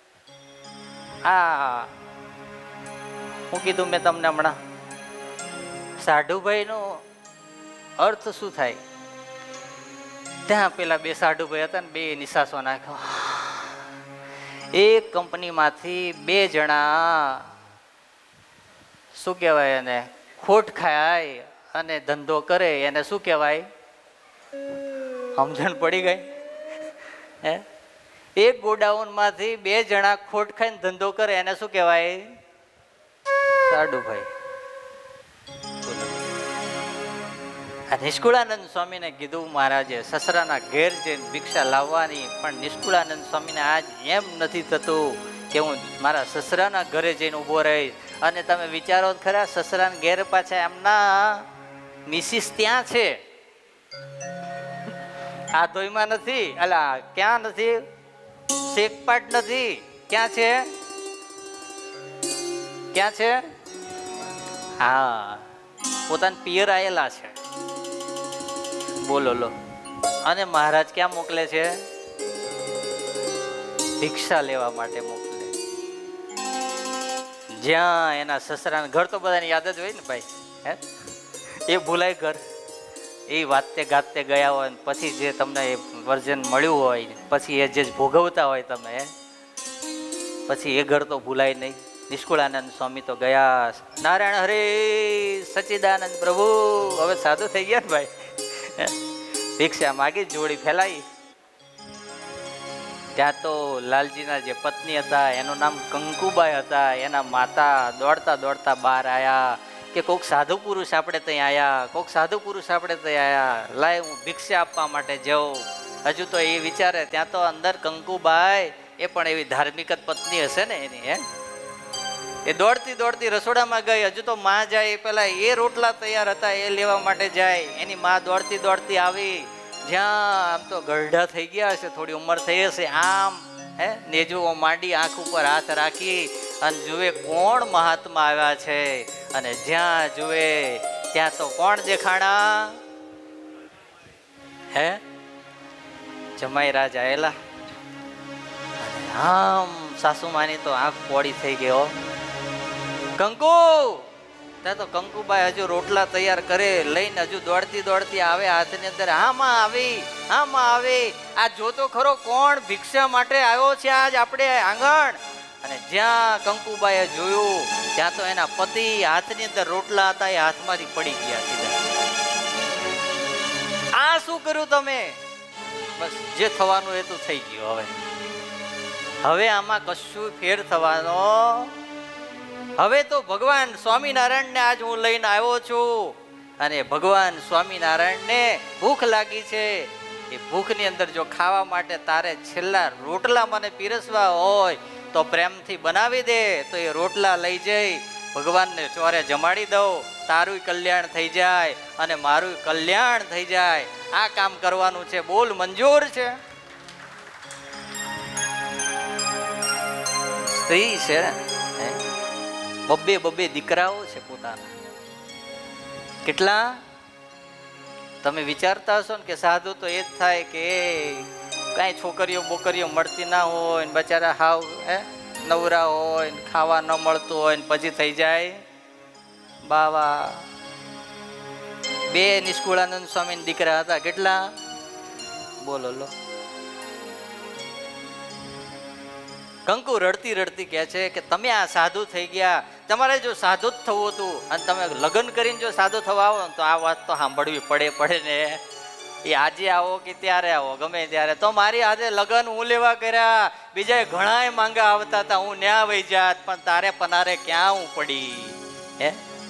આ હું કીધું મેં તમને હમણાં, સાઢુભાઈ નો અર્થ શું થાય? ત્યાં પેલા બે સાઢુભાઈ હતા ને બે નિશાસો નાખ્યો. એક કંપનીમાંથી બે જણા શું કહેવાય એને ખોટ ખાય અને ધંધો કરે એને શું કહેવાય? સમજણ પડી ગઈ? હે, એક ગોડાઉન માંથી બે જણા ખોટ ખાઈને ધંધો કરે એને શું કહેવાય? સાઢુભાઈ. નિષ્કુળાનંદ સ્વામીને કીધું મહારાજે સસરાના ઘેર જઈને ભિક્ષા લાવવાની, પણ નિષ્કુળાનંદ સ્વામીને આજ એમ નથી થતું કે હું મારા સસરાના ઘરે જઈને ઊભો રહીશ. અને તમે વિચારો ખરા, સસરાના ઘેર પાછા એમના મિસિસ ત્યાં છે, આ ધોઈમાં નથી, અલા ક્યાં નથી, શેકપાટ નથી, ક્યાં છે? ક્યાં છે? હા, પોતાના પિયર આયેલા છે. બોલો લો. અને મહારાજ ક્યાં મોકલે છે? ભિક્ષા લેવા માટે મોકલે. જ્યાં એના સસરાના ઘર તો બધાને યાદ જ હોય ને ભાઈ. હે, એ ભૂલાય ઘર? એ વાતે ગાતે ગયા હોય ને પછી જે તમને એ વર્જન મળ્યું હોય, પછી એ જે ભોગવતા હોય તમે, પછી એ ઘર તો ભૂલાય નહીં. નિષ્કુળાનંદ સ્વામી તો ગયા, નારાયણ હરે સચ્ચિદાનંદ પ્રભુ, હવે સાધુ થઈ ગયા ને ભાઈ. ભિક્ષા માગી, જોડી ફેલાઈ. ત્યાં તો લાલજીના જે પત્ની હતા એનું નામ કંકુબાઈ હતા. એના માતા દોડતા દોડતા બહાર આવ્યા કે કોઈક સાધુ પુરુષ આપણે ત્યાં આવ્યા, કોઈક સાધુ પુરુષ આપણે ત્યાં આવ્યા, લાય હું ભિક્ષા આપવા માટે જાઉં. હજુ તો એ વિચારે ત્યાં તો અંદર કંકુબાઈ એ પણ એવી ધાર્મિક જ પત્ની હશે ને એની. હે, એ દોડતી દોડતી રસોડામાં ગઈ. હજુ તો માં જાય પેલા એ રોટલા તૈયાર હતા એ લેવા માટે જાય. એની માં દોડતી દોડતી આવી. જ્યાં આમ તો ગરઢા થઈ ગયા હશે, થોડી ઉંમર થઈ હશે, આમ હે નેજુઓ માંડી આંખ ઉપર હાથ રાખી અને જુએ કોણ મહાત્મા આવ્યા છે. અને જ્યાં જુએ ત્યાં તો કોણ દેખાણા? હે જમાઈ રાજ આયેલા, આમ સાસુમાની તો આંખ પોળી થઈ ગયો. કંકુ, ત્યાં તો કંકુબાઈ હજુ રોટલા તૈયાર કરે લઈને હજુ દોડતી દોડતી આવે હાથની અંદર. હામાં આવી, હામાં આવી, આ જોતો ખરો કોણ ભિક્ષા માટે આવ્યો છે આજ આપણે આંગણ. અને જ્યાં કંકુબાઈએ જોયું ત્યાં તો એના પતિ હાથની અંદર રોટલા હતા એ હાથમાંથી પડી ગયા સીધા. આ શું કર્યું તમે? બસ જે થવાનું એ તો થઈ ગયું. હવે હવે આમાં કશું ફેર થવાનો. હવે તો ભગવાન સ્વામિનારાયણને આજ હું લઈને આવ્યો છું અને ભગવાન સ્વામિનારાયણને ભૂખ લાગી છે. એ ભૂખની અંદર જો ખાવા માટે તારે છેલ્લા રોટલા મને પીરસવા હોય તો પ્રેમથી બનાવી દે, તો એ રોટલા લઈ જઈ ભગવાનને ચોરે જમાડી દઉં. તારું કલ્યાણ થઈ જાય અને મારું કલ્યાણ થઈ જાય. આ કામ કરવાનું છે. બોલ, મંજૂર છે? સ્ત્રી છે, બબ્બે બબ્બે દીકરાઓ છે પોતાના. કેટલા તમે વિચારતા હશો ને કે સાધુ તો એ જ થાય કે કાંઈ છોકરીઓ બોકરીઓ મળતી ના હોય ને બચારા હાવ હે નવરા હોય ને ખાવા ન મળતું હોય ને પછી થઈ જાય. બાવા બે નિષ્કુળાનંદ સ્વામી દીકરા હતા. કેટલા? બોલો લો. કંકુ રડતી રડતી કહે છે કે તમે આ સાધુ થઈ ગયા, તમારે જો સાધુ જ થવું હતું અને તમે લગ્ન કરીને જો સાધુ થવા આવો તો આ વાત તો સાંભળવી પડે પડે ને. એ આજે આવો કે ત્યારે આવો ગમે ત્યારે. તો મારી આજે લગ્ન હું લેવા કર્યા, બીજા ઘણા માંગા આવતા હતા, હું ન્યા વહી જાત, પણ તારે પનારે ક્યાં હું પડી. હે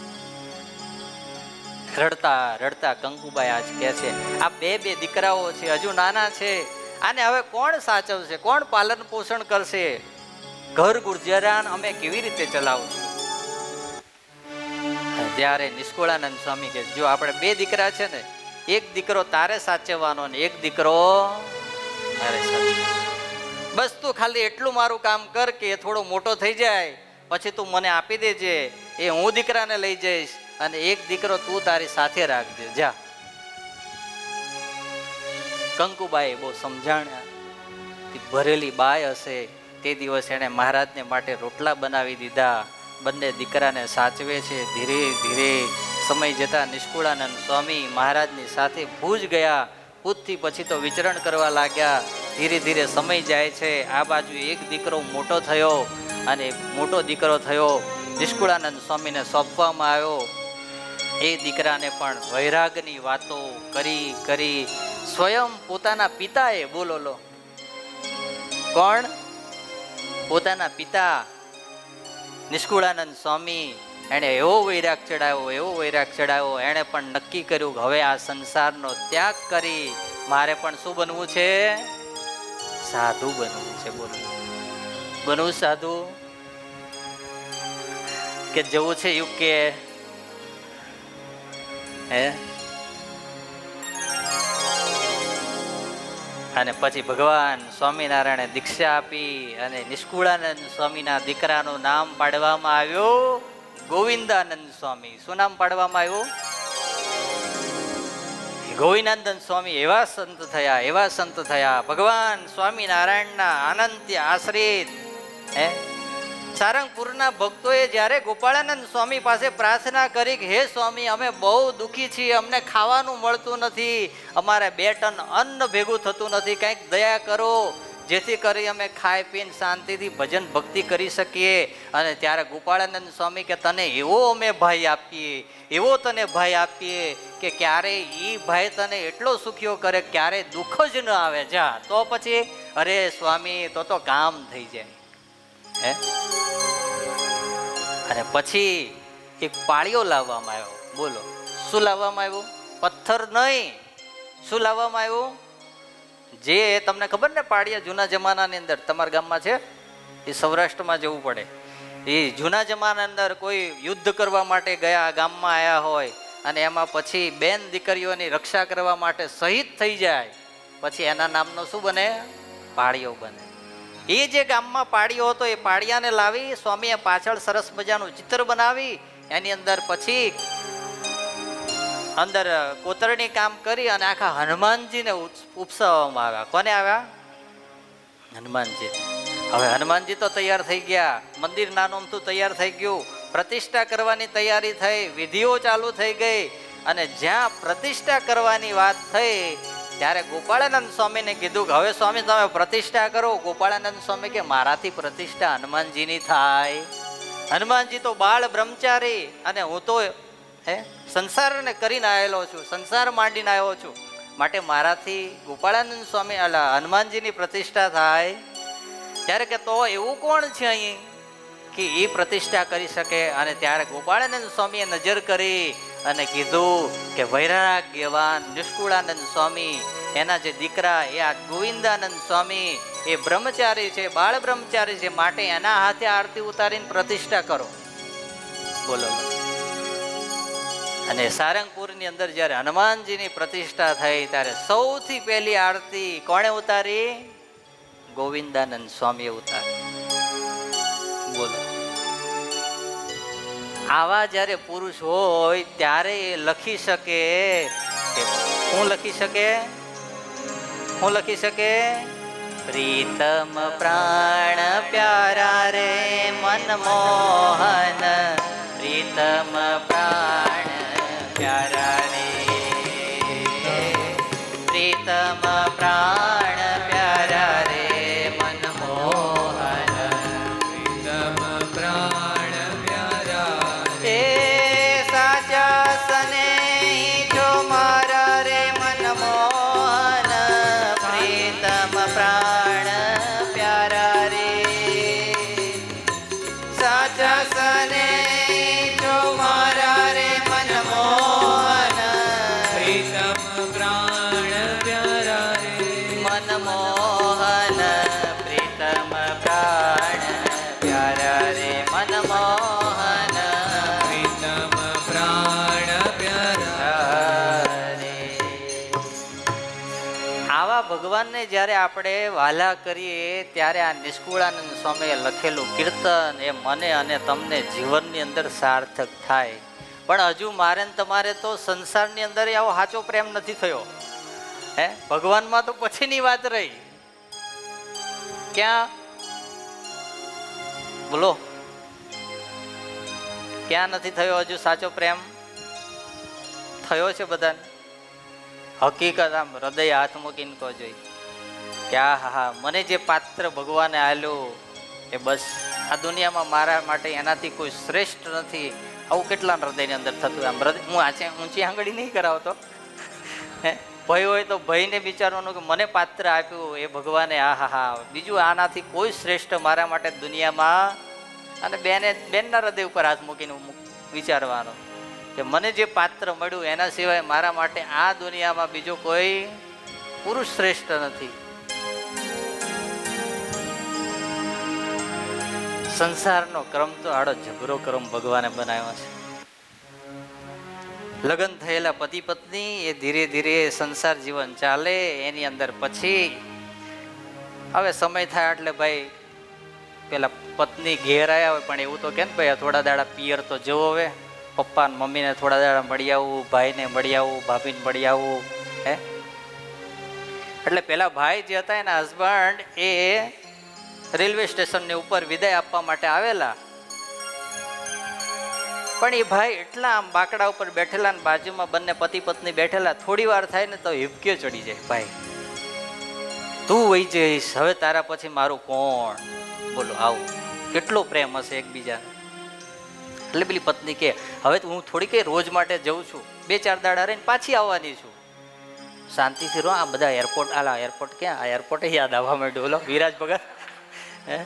રડતા રડતા કંકુબાઈ આજ કહે છે આ બે બે દીકરાઓ છે, હજુ નાના છે, આને હવે કોણ સાચવશે, કોણ પાલન પોષણ કરશે? ઘર ગુર્જરાન અમે કેવી રીતે ચલાવશું? ત્યારે નિષ્કુળાનંદ સ્વામી કે જો આપણે બે દીકરા છે ને, એક દીકરો તારે સાચવવાનો ને એક દીકરો મારે સાચવવાનો. બસ તું ખાલી એટલું મારું કામ કર કે એ થોડો મોટો થઈ જાય પછી તું મને આપી દેજે, એ હું દીકરાને લઈ જઈશ અને એક દીકરો તું તારી સાથે રાખજે. જા. કંકુબાઈ બહુ સમજાણ્યા. ભરેલી બાઈ હશે તે દિવસ એને મહારાજને માટે રોટલા બનાવી દીધા. બંને દીકરાને સાચવે છે. ધીરે ધીરે સમય જતા નિષ્કુળાનંદ સ્વામી મહારાજની સાથે ભુજ ગયા. ભુજથી પછી તો વિચરણ કરવા લાગ્યા. ધીરે ધીરે સમય જાય છે. આ બાજુ એક દીકરો મોટો થયો અને મોટો દીકરો થયો નિષ્કુળાનંદ સ્વામીને સોંપવામાં આવ્યો. એ દીકરાને પણ વૈરાગની વાતો કરી કરી સ્વયં પોતાના પિતાએ, બોલો લો, કોણ? પોતાના પિતા નિષ્કુળાનંદ સ્વામી એણે એવો વૈરાગ ચડાવ્યો, એવો વૈરાગ ચડાવ્યો, એણે પણ નક્કી કર્યું હવે આ સંસારનો ત્યાગ કરી મારે પણ શું બનવું છે? સાધુ બનવું છે. બોલો, બનવું સાધુ કે જવું છે યુકે? હે અને પછી ભગવાન સ્વામિનારાયણે દીક્ષા આપી અને નિષ્કુળાનંદ સ્વામીના દીકરાનું નામ પાડવામાં આવ્યું ગોવિંદાનંદ સ્વામી. શું નામ પાડવામાં આવ્યું? ગોવિંદાનંદ સ્વામી. એવા સંત થયા, એવા સંત થયા ભગવાન સ્વામિનારાયણના અનંત્ય આશ્રિત. હે સારંગપુરના ભક્તોએ જ્યારે ગોપાળાનંદ સ્વામી પાસે પ્રાર્થના કરી કે હે સ્વામી અમે બહુ દુઃખી છીએ, અમને ખાવાનું મળતું નથી, અમારે બે ટન અન્ન ભેગું થતું નથી, કંઈક દયા કરો જેથી કરી અમે ખાઈ પીને શાંતિથી ભજન ભક્તિ કરી શકીએ. અને ત્યારે ગોપાળાનંદ સ્વામી કે તને એવો અમે ભાઈ આપીએ, એવો તને ભાઈ આપીએ કે ક્યારેય એ ભાઈ તને એટલો સુખ્યો કરે ક્યારેય દુઃખ જ ન આવે. જા. તો પછી અરે સ્વામી તો તો કામ થઈ જાય. હે અને પછી એક પાળિયો લાવવામાં આવ્યો. બોલો, શું લાવવામાં આવ્યું? પથ્થર નહીં. શું લાવવામાં આવ્યું? જે તમને ખબર ને પાળિયા જૂના જમાનાની અંદર તમારા ગામમાં છે, એ સૌરાષ્ટ્રમાં જવું પડે. એ જૂના જમાના અંદર કોઈ યુદ્ધ કરવા માટે ગયા, ગામમાં આવ્યા હોય અને એમાં પછી બેન દીકરીઓની રક્ષા કરવા માટે શહીદ થઈ જાય, પછી એના નામનો શું બને? પાળિયો બને. એ જે ગામમાં પાળિયો હતો એ પાળિયાને લાવી સ્વામીએ પાછળ સરસ મજાનું ચિત્ર બનાવી એની અંદર પછી અંદર કોતરણી કામ કરી અને આખા હનુમાનજીને ઉપસાવવામાં આવ્યા. કોને આવ્યા? હનુમાનજી. હવે હનુમાનજી તો તૈયાર થઈ ગયા, મંદિર નાનું અમથું તૈયાર થઈ ગયું, પ્રતિષ્ઠા કરવાની તૈયારી થઈ, વિધિઓ ચાલુ થઈ ગઈ. અને જ્યાં પ્રતિષ્ઠા કરવાની વાત થઈ ત્યારે ગોપાળાનંદ સ્વામીને કીધું કે હવે સ્વામી તમે પ્રતિષ્ઠા કરો. ગોપાળાનંદ સ્વામી કે મારાથી પ્રતિષ્ઠા હનુમાનજીની થાય. હનુમાનજી તો બાળ બ્રહ્મચારી અને હું તો હે સંસારને કરીને આવેલો છું, સંસાર માંડીને આવ્યો છું, માટે મારાથી ગોપાળાનંદ સ્વામી અલા હનુમાનજીની પ્રતિષ્ઠા થાય. ત્યારે કે તો એવું કોણ છે અહીં કે એ પ્રતિષ્ઠા કરી શકે? અને ત્યારે ગોપાળાનંદ સ્વામીએ નજર કરી અને કીધું કે વૈરાગ્યવાન નિષ્કુળાનંદ સ્વામી, એના જે દીકરા એ આ ગોવિંદાનંદ સ્વામી એ બ્રહ્મચારી છે, બાળ બ્રહ્મચારી છે, માટે એના હાથે આરતી ઉતારીને પ્રતિષ્ઠા કરો. બોલો. અને સારંગપુરની અંદર જ્યારે હનુમાનજીની પ્રતિષ્ઠા થઈ ત્યારે સૌથી પહેલી આરતી કોણે ઉતારી? ગોવિંદાનંદ સ્વામીએ ઉતારી. બોલો. આવા જ્યારે પુરુષ હોય ત્યારે એ લખી શકે. હું લખી શકે? હું લખી શકે? પ્રીતમ પ્રાણ પ્યારા રે મનમોહન, પ્રીતમ પ્રાણ પ્યારા રે, પ્રીતમ પ્રાણ પ્યારા રે મનમોહન,
પ્રીતમ પ્રાણ પ્યારા
એ સાચા સને જો મારા રે મનમોહન, પ્રીતમ પ્રાણ પ્યારા રે, સાચા સને જો મારા રે મનમોહન,
પ્રીતમ પ્રાણ પ્યારા રે
મનમોહન, પ્રીતમ પ્રાણ પ્યારા રે મનમોહન,
પ્રીતમ પ્રાણ પ્યારા
રે. આવા ભગવાનને જ્યારે આપણે વાલા કરીએ ત્યારે આ નિષ્કુળાનંદ સ્વામીએ લખેલું કીર્તન એ મને અને તમને જીવનની અંદર સાર્થક થાય. પણ હજુ મારે ને તમારે તો સંસારની અંદર આવો સાચો પ્રેમ નથી થયો. હે ભગવાનમાં તો પછીની વાત રહી. ક્યાં બોલો, ક્યાં નથી થયો હજુ સાચો પ્રેમ? થયો છે બધાને. હકીકત આમ હૃદય હાથ મૂકીને કહો જોઈ કે આ હા હા મને જે પાત્ર ભગવાને આલ્યું એ બસ આ દુનિયામાં મારા માટે એનાથી કોઈ શ્રેષ્ઠ નથી. આવું કેટલા હૃદયની અંદર થતું? આમ હૃદય હું આચે ઊંચી આંગળી નહીં કરાવતો. હે ભય હોય તો ભયને વિચારવાનું કે મને પાત્ર આપ્યું એ ભગવાને આ હા હા બીજું આનાથી કોઈ શ્રેષ્ઠ મારા માટે દુનિયામાં. અને બેને બેનના હૃદય ઉપર હાથ મૂકીને વિચારવાનો કે મને જે પાત્ર મળ્યું એના સિવાય મારા માટે આ દુનિયામાં બીજો કોઈ પુરુષ શ્રેષ્ઠ નથી. સંસારનો ક્રમ તો આડો જબરો ક્રમ ભગવાને બનાવ્યો છે. લગ્ન થયેલા પતિ પત્ની એ ધીરે ધીરે સંસાર જીવન ચાલે એની અંદર પછી હવે સમય થાય એટલે ભાઈ પેલા પત્ની ઘેર આવ્યા હોય પણ એવું તો કે ને ભાઈ થોડા દાડા પિયર તો જવો હવે, પપ્પા ને મમ્મીને થોડા દાડા મળી આવવું, ભાઈને મળી આવવું, ભાભીને મળી આવવું. હે એટલે પેલા ભાઈ જે હતા એના હસબન્ડ એ રેલવે સ્ટેશનની ઉપર વિદાય આપવા માટે આવેલા. પણ એ ભાઈ એટલા આમ બાકડા ઉપર બેઠેલા ને બાજુમાં બંને પતિ પત્ની બેઠેલા, થોડી વાર થાય ને તો હિબકે ચડી જાય, ભાઈ તું વહી જઈશ હવે તારા પછી મારું કોણ? બોલો આવું કેટલો પ્રેમ હશે એકબીજાને. એટલે પેલી પત્ની કે હવે હું થોડી કઈ રોજ માટે જઉં છું, બે ચાર દાડા રહીને પાછી આવવાની છું, શાંતિથી રહો. આ બધા એરપોર્ટ આલા એરપોર્ટ ક્યાં? આ એરપોર્ટ યાદ આવવા માંડ્યું. બોલો વિરાજ ભગત હે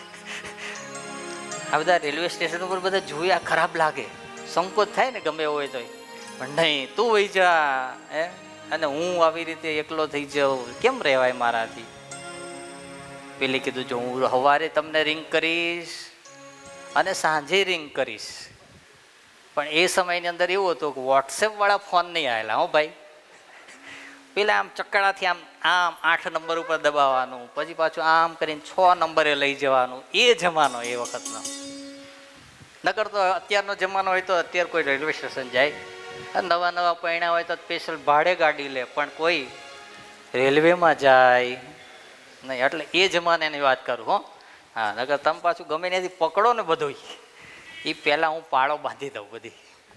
આ બધા રેલવે સ્ટેશન ઉપર બધા જોયા ખરાબ લાગે, સંકોચ થાય ને ગમે હોય તો. પણ નહીં, તું વહી જા હે અને હું આવી રીતે એકલો થઈ જાઉં, કેમ રહેવાય મારાથી? પેલી કીધું જો હું સવારે તમને રિંગ કરીશ અને સાંજે રિંગ કરીશ. પણ એ સમયની અંદર એવું હતું કે વોટ્સએપ વાળા ફોન નહીં આવેલા. હો ભાઈ, પેલા આમ ચક્કડાથી આમ આમ આઠ નંબર ઉપર દબાવવાનું, પછી પાછું આમ કરીને છ નંબરે લઈ જવાનું. એ જમાનો એ વખતનો. નકર તો અત્યારનો જમાનો હોય તો અત્યારે કોઈ રેલવે સ્ટેશન જાય નવા નવા પૈણા હોય તો સ્પેશિયલ ભાડે ગાડી લે, પણ કોઈ રેલવેમાં જાય નહીં. એટલે એ જમાનાની વાત કરું હો. હા, નકર તમે પાછું ગમે ત્યાંથી પકડો ને બધું, એ પહેલાં હું પાળો બાંધી દઉં બધી.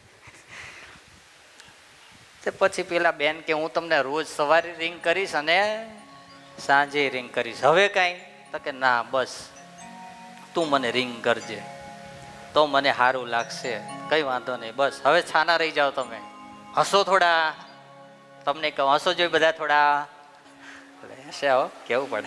તે પછી પેલા બેન કે હું તમને રોજ સવારે રિંગ કરીશ અને સાંજે રિંગ કરીશ. હવે કાંઈ? તો કે ના, બસ તું મને રિંગ કરજે તો મને સારું લાગશે. કઈ વાંધો નહીં, બસ હવે છાના રહી જાઓ, તમે હસો થોડા, તમને કહું હસો જોઈ બધા થોડા હશે. હો, કેવું પડે.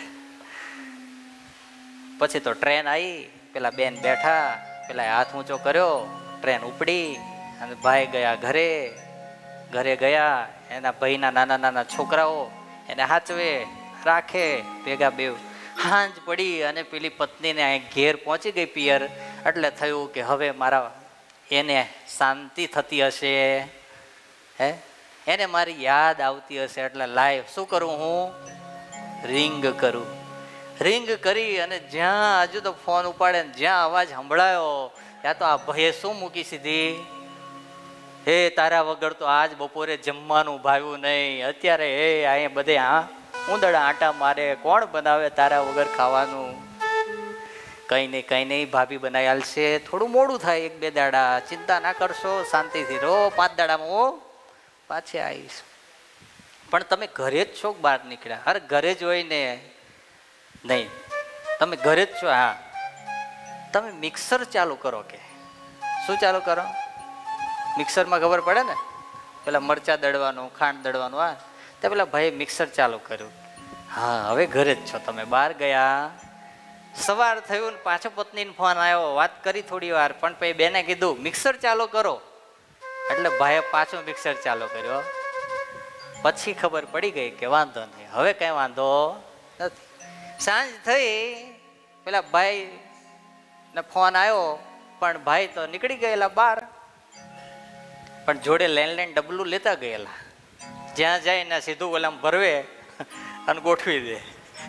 પછી તો ટ્રેન આવી, પેલા બેન બેઠા, પેલા હાથ ઊંચો કર્યો, ટ્રેન ઉપડી અને ભાઈ ગયા ઘરે. ઘરે ગયા, એના ભાઈના નાના નાના છોકરાઓ એને હાચવે રાખે ભેગા બેવ. હાંજ પડી અને પેલી પત્નીને અહીં ઘેર પહોંચી ગઈ પિયર. એટલે થયું કે હવે મારા એને શાંતિ થતી હશે, હે એને મારી યાદ આવતી હશે, એટલે લાઈવ શું કરું, હું રિંગ કરું. રિંગ કરી અને જ્યાં હજુ તો ફોન ઉપાડે ને જ્યાં અવાજ સંભળાયો ત્યાં તો આ ભાઈએ શું મૂકી સીધી, હે તારા વગર તો આજ બપોરે જમવાનું ભાવ્યું નહીં. અત્યારે હે અહીંયા બધે હા ઉંદડા આટા મારે, કોણ બનાવે તારા વગર ખાવાનું? કઈ નહીં કઈ નહીં, ભાભી બનાવી આલશે, થોડું મોડું થાય એક બે દાડા, ચિંતા ના કરશો, શાંતિથી રહો, પાંચ દાડામાં હું પાછી આવીશ. પણ તમે ઘરે જ છો બહાર નીકળ્યા? અરે ઘરે જ હોય ને. નહીં, તમે ઘરે જ છો. હા, તમે મિક્સર ચાલુ કરો. કે શું ચાલુ કરો? મિક્સરમાં ખબર પડે ને, પેલા મરચા દળવાનું, ખાંડ દળવાનું. હા, તો પેલા ભાઈ મિક્સર ચાલુ કર્યું. હા, હવે ઘરે જ છો, તમે બહાર ગયા. સવાર થયું ને પાછો પત્નીને ફોન આવ્યો, વાત કરી થોડી વાર, પણ પછી બેને કીધું મિક્સર ચાલુ કરો, એટલે ભાઈએ પાછો મિક્સર ચાલુ કર્યો. પછી ખબર પડી ગઈ કે વાંધો નહીં, હવે કઈ વાંધો નથી. સાંજ થઈ, પેલા ભાઈ ને ફોન આવ્યો, પણ ભાઈ તો નીકળી ગયેલા બહાર, પણ જોડે લેન્ડલાઈન ડબલું લેતા ગયેલા. જ્યાં જાય ને સીધું ઓલામ ભરવે અને ગોઠવી દે.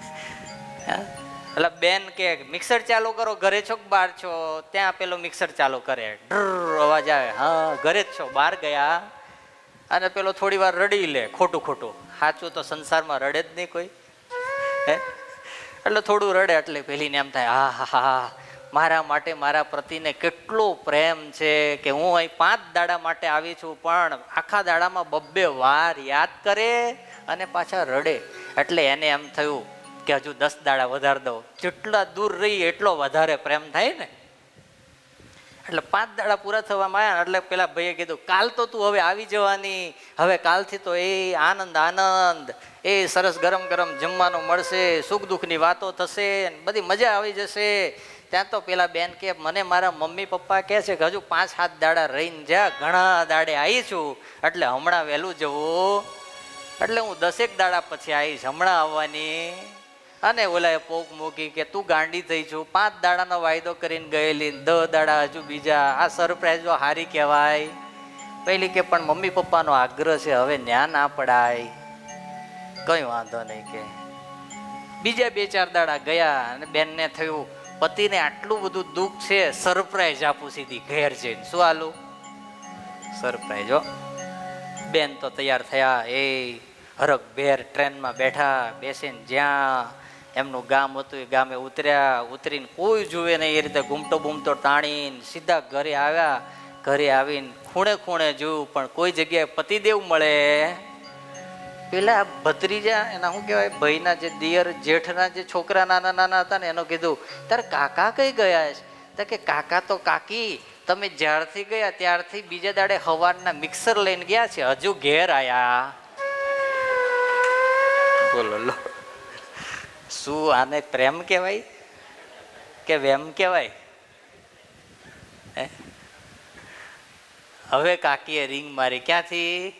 એટલે બેન કે મિક્સર ચાલુ કરો, ઘરે છો કે બહાર છો? ત્યાં પેલો મિક્સર ચાલુ કરે, ડર અવાજ આવે. હા, ઘરે જ છો, બહાર ગયા. અને પેલો થોડી વાર રડી લે, ખોટું ખોટું. સાચું તો સંસારમાં રડે જ નહીં કોઈ, હે? એટલે થોડું રડે, એટલે પેલીને એમ થાય હા હા હા, મારા માટે મારા પ્રતિને કેટલો પ્રેમ છે કે હું અહીં પાંચ દાડા માટે આવી છું, પણ આખા દાડામાં બબ્બે વાર યાદ કરે અને પાછા રડે. એટલે એને એમ થયું કે હજુ દસ દાડા વધારે દઉં, જેટલા દૂર રહી એટલો વધારે પ્રેમ થાય ને. એટલે પાંચ દાડા પૂરા થવામાં આવ્યા. એટલે પેલા ભાઈએ કીધું કાલ તો તું હવે આવી જવાની, હવે કાલથી તો એ આનંદ આનંદ, એ સરસ ગરમ ગરમ જમવાનું મળશે, સુખ દુઃખની વાતો થશે, બધી મજા આવી જશે. ત્યાં તો પેલા બેન કે મને મારા મમ્મી પપ્પા કહે છે કે હજુ પાંચ સાત દાડા રહીને જા, ઘણા દાડે આવી છું, એટલે હમણાં વહેલું જવું, એટલે હું દસેક દાડા પછી આવીશ, હમણાં આવવાની. અને ઓલાએ પોક મૂકી કે તું ગાંડી થઈ છું, પાંચ દાડાનો વાયદો કરીને ગયેલી, દસ દાડા હજુ બીજા, આ સરપ્રાઈઝો હારી કહેવાય. પેલી કે પણ મમ્મી પપ્પાનો આગ્રહ છે, હવે ન્યા ના પડાય. કઈ વાંધો નહીં કે બીજા બે ચાર દાડા ગયા અને બેનને થયું પતિને આટલું બધું દુઃખ છે, સરપ્રાઈઝ આપું સીધી ઘેર જઈને. શું આલું? સરપ્રાઈઝ. હો, બેન તો તૈયાર થયા, એ હરક બેર ટ્રેનમાં બેઠા, બેસીને જ્યાં એમનું ગામ હતું એ ગામે ઉતર્યા. ઉતરીને કોઈ જુએ નહીં એ રીતે ઘૂમતો બૂમતો તાણીને સીધા ઘરે આવ્યા. ઘરે આવીને ખૂણે ખૂણે જોયું, પણ કોઈ જગ્યાએ પતિદેવ મળે. પેલા ભત્રીજા એના શું કહેવાય, ભાઈના જે દિયર જેઠના જે છોકરા નાના નાના હતા ને, એનો કીધું તારે કાકા કઈ ગયા છે? તો કે કાકા તો કાકી તમે જ્યારથી ગયા ત્યારથી બીજા દાડે હવારના મિક્સર લઈને ગયા છે, હજુ ઘેર આયા. બોલો લો, શું આને પ્રેમ કહેવાય કે વેમ કહેવાય? હવે કાકીએ રિંગ મારી, ક્યાંથી?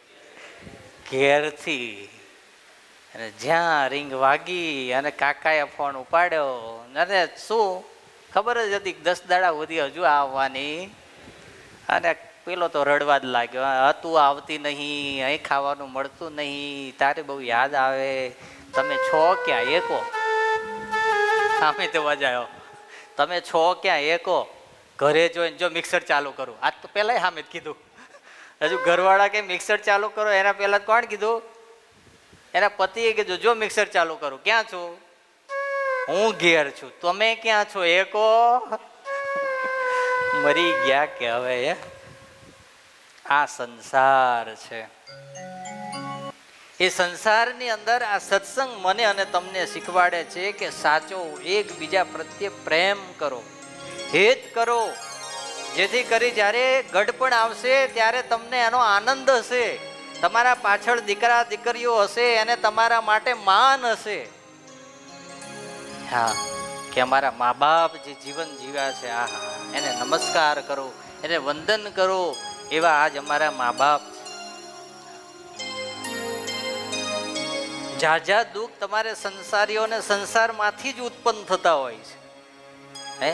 ઘેરથી. અને જ્યાં રિંગ વાગી અને કાકાએ ફોન ઉપાડ્યો, અને શું ખબર જ હતી દસ દાડા સુધી હજુ આવવાની. અને પેલો તો રડવા જ લાગ્યો, તું આવતી નહીં, અહીં ખાવાનું મળતું નહીં, તારે બહુ યાદ આવે, તમે છો ક્યાં એકો? સામે તો વજાયો, તમે છો ક્યાં એકો? ઘરે જોઈને જો મિક્સર ચાલુ કરું, આજ તો પેલા સામે જ કીધું, હજુ ઘરવાળા કે મિક્સર ચાલુ કરો એના પહેલા કોણ કીધું? એના પતિએ કીધું જો મિક્સર ચાલુ કરું. ક્યાં છો? હું ઘેર છું. તમે ક્યાં છો? એ કો મરી ગયા કે હવે આ સંસાર છે. એ સંસારની અંદર આ સત્સંગ મને અને તમને શીખવાડે છે કે સાચો એકબીજા પ્રત્યે પ્રેમ કરો, હેત કરો, જેથી કરી જ્યારે ગઢપણ આવશે ત્યારે તમને એનો આનંદ હશે. તમારા પાછળ દીકરા દીકરીઓ હશે એને તમારા માટે માન હશે. હા, કે અમારા મા બાપ જે જીવન જીવ્યા છે, આ હા એને નમસ્કાર કરો, એને વંદન કરો. એવા આજ અમારા મા બાપ છે. ઝાઝા દુઃખ તમારે સંસારીઓને સંસારમાંથી જ ઉત્પન્ન થતા હોય છે. હે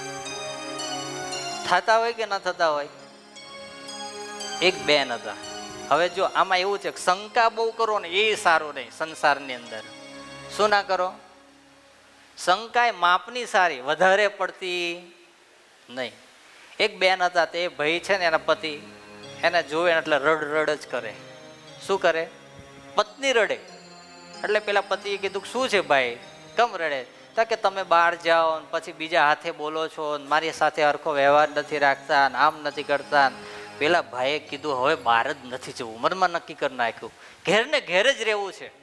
થતા હોય કે ના થતા હોય? એક બેન હતા. હવે જો આમાં એવું છે કે શંકા બહુ કરો ને એ સારું નહીં. સંસારની અંદર શું ના કરો? શંકા એ માપની સારી, વધારે પડતી નહીં. એક બેન હતા, તે ભાઈ છે ને એના પતિ એને જોવે એટલે રડ રડ જ કરે. શું કરે? પત્ની રડે એટલે પેલા પતિએ કીધું શું છે ભાઈ, કેમ રડે? તો કે તમે બહાર જાઓ ને પછી બીજા હાથે બોલો છો, મારી સાથે હરખો વ્યવહાર નથી રાખતા, આમ નથી કરતા. પેલા ભાઈએ કીધું હવે બહાર જ નથી જવું. મનમાં નક્કી કરી નાખ્યું ઘેર ને ઘેર જ રહેવું છે,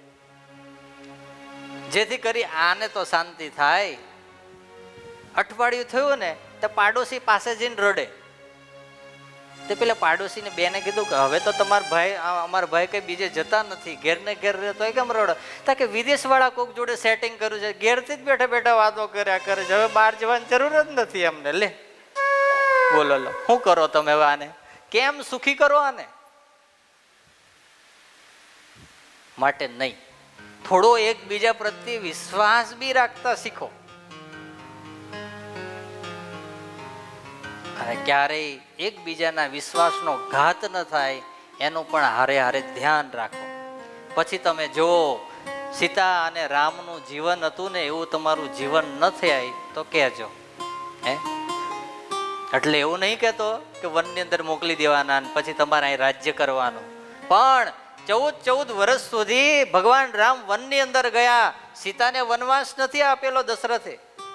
જેથી કરી આને તો શાંતિ થાય. અઠવાડિયું થયું ને તો પાડોશી પાસે જઈને રડે. તે પેલા પાડોશીને બેને કીધું કે હવે તો તમારા ભાઈ અમારા ભાઈ કઈ બીજે જતા નથી, ઘેર ને ઘેર રહેતો હોય કેમ રડો? તા કે વિદેશ વાળા કોઈક જોડે સેટિંગ કર્યું છે, ઘેરથી જ બેઠા બેઠા વાતો કર્યા કરે છે, હવે બહાર જવાની જરૂર જ નથી અમને. લે બોલો લો, શું કરો તમે આને? કેમ સુખી કરો આને? માટે નહીં, થોડો એકબીજા પ્રત્યે વિશ્વાસ બી રાખતા શીખો. અને ક્યારેય એકબીજાના વિશ્વાસનો ઘાત ન થાય એનું પણ હારે હારે ધ્યાન રાખો. પછી તમે જો સીતા અને રામનું જીવન હતું ને એવું તમારું જીવન ન થાય તો કહેજો. હે એટલે એવું નહીં કહેતો કે વનની અંદર મોકલી દેવાના પછી તમારે અહીં રાજ્ય કરવાનું. પણ ચૌદ ચૌદ વર્ષ સુધી ભગવાન રામ વનની અંદર ગયા. સીતાને વનવાસ નથી આપેલો દશરથે.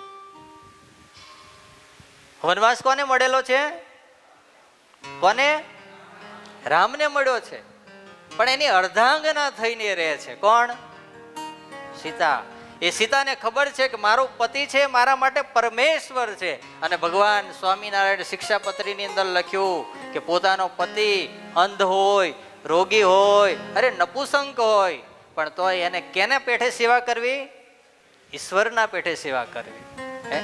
વનવાસ કોને મળેલો છે? કોને? રામને મળ્યો છે. પણ એની અર્ધાંગના થઈને રહે છે. કોણ? સીતા. એ સીતાને ખબર છે કે મારો પતિ છે મારા માટે પરમેશ્વર છે. અને ભગવાન સ્વામિનારાયણ શિક્ષાપત્રીની અંદર લખ્યું કે પોતાનો પતિ અંધ હોય, રોગી હોય, અરે નપુસંક હોય, પણ તો એને કેને પેઠે સેવા કરવી? ઈશ્વરના પેઠે સેવા કરવી. હે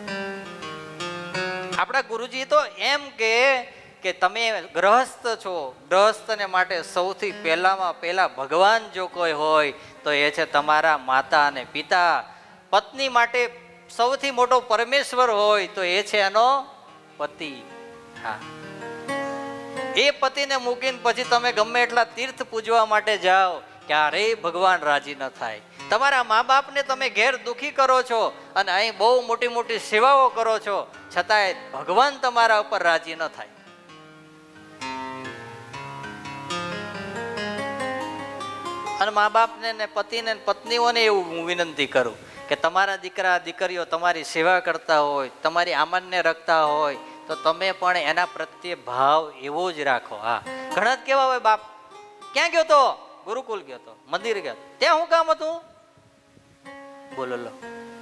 આપણા ગુરુજી તો એમ કે કે તમે ગ્રહસ્થ છો, ગ્રહસ્થને માટે સૌથી પહેલામાં પહેલા ભગવાન જો કોઈ હોય તો એ છે તમારા માતા અને પિતા. પત્ની માટે સૌથી મોટો પરમેશ્વર હોય તો એ છે એનો પતિ. હા, એ પતિને મૂકીને પછી તમે ગમે એટલા તીર્થ પૂજવા માટે જાઓ, ક્યારેય ભગવાન રાજી ન થાય. તમારા મા બાપને તમે ઘેર દુખી કરો છો અને અહીં બહુ મોટી મોટી સેવાઓ કરો છો, છતાંય ભગવાન તમારા ઉપર રાજી ન થાય. અને મા બાપને ને પતિને પત્નીઓને એવું હું વિનંતી કરું કે તમારા દીકરા દીકરીઓ તમારી સેવા કરતા હોય, તમારી આમનને રખતા હોય તો તમે પણ એના પ્રત્યે ભાવ એવો જ રાખો. હા, ઘણા જ કેવા હોય બાપ ક્યાં ગયો તો? ગુરુકુલ ગયો તો, મંદિર ગયો, ત્યાં શું કામ હતું? બોલો લો,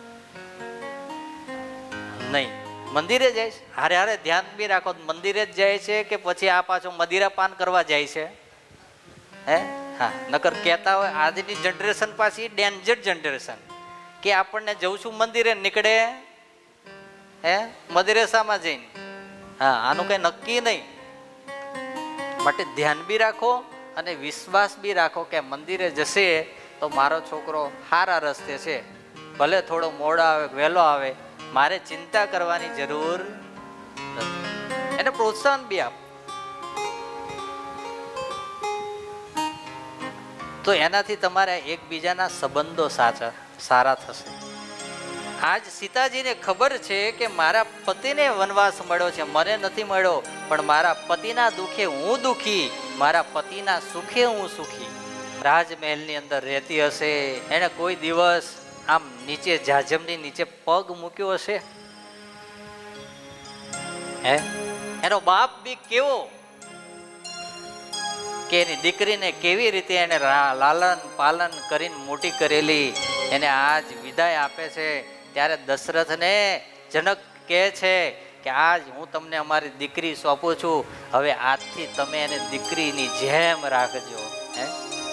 નહીં મંદિરે જાય છે. હારે હારે ધ્યાન બી રાખો, મંદિરે જ જાય છે કે પછી આ પાછો મદિરા પાન કરવા જાય છે? હે હા, નકર કહેતા હોય આજની જનરેશન પાછી ડેન્જર જનરેશન કે આપણને જઉં છું મંદિરે નીકળે હે મદિરેસામાં જઈને. હા, આનું કઈ નક્કી નહીં. માટે ધ્યાન બી રાખો અને વિશ્વાસ બી રાખો કે મંદિરે જશે તો મારો છોકરો સારા રસ્તે છે, ભલે થોડો મોડો આવે વહેલો આવે, મારે ચિંતા કરવાની જરૂર નથી. એને પ્રોત્સાહન બી આપો તો એનાથી તમારા એકબીજાના સંબંધો સાચા સારા થશે. આજ સીતાજીને ખબર છે કે મારા પતિને વનવાસ મળ્યો છે, મને નથી મળ્યો, પણ મારા પતિના દુખે હું દુખી, મારા પતિના સુખે હું સુખી. રાજમહેલની અંદર રહેતી હશે, એને કોઈ દિવસ આમ નીચે જાજમની નીચે પગ મૂક્યો હશે? હે, એનો બાપ બી કેવો કે એની દીકરીને કેવી રીતે એને લાલન પાલન કરીને મોટી કરેલી, એને આજ વિદાય આપે છે. ત્યારે દશરથને જનક કહે છે કે આજ હું તમને અમારી દીકરી સોંપું છું, હવે આજથી તમે એને દીકરીની જેમ રાખજો. હે,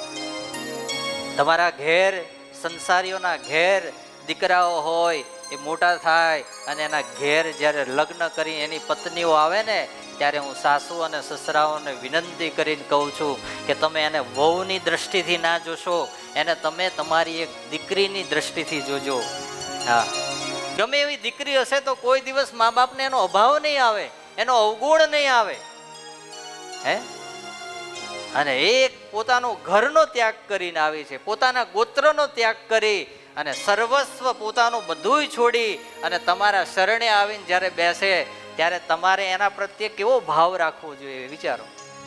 તમારા ઘેર, સંસારીઓના ઘેર દીકરાઓ હોય એ મોટા થાય અને એના ઘેર જ્યારે લગ્ન કરી એની પત્નીઓ આવે ને, ત્યારે હું સાસુ અને સસરાઓને વિનંતી કરીને કહું છું કે તમે એને વહુની દ્રષ્ટિથી ના જોશો, એને તમે તમારી એક દીકરીની દ્રષ્ટિથી જોજો. હા, ગમે એવી દીકરી હશે તો કોઈ દિવસ મા બાપને એનો અભાવ નહીં આવે, એનો અવગુણ નહીં આવે. હે, અને એક પોતાનો ઘરનો ત્યાગ કરીને આવી છે, પોતાના ગોત્રનો ત્યાગ કરી અને સર્વસ્વ પોતાનું બધું છોડી અને તમારા શરણે આવીને જ્યારે બેસે ત્યારે તમારે એના પ્રત્યે કેવો ભાવ રાખવો જોઈએ, વિચારો.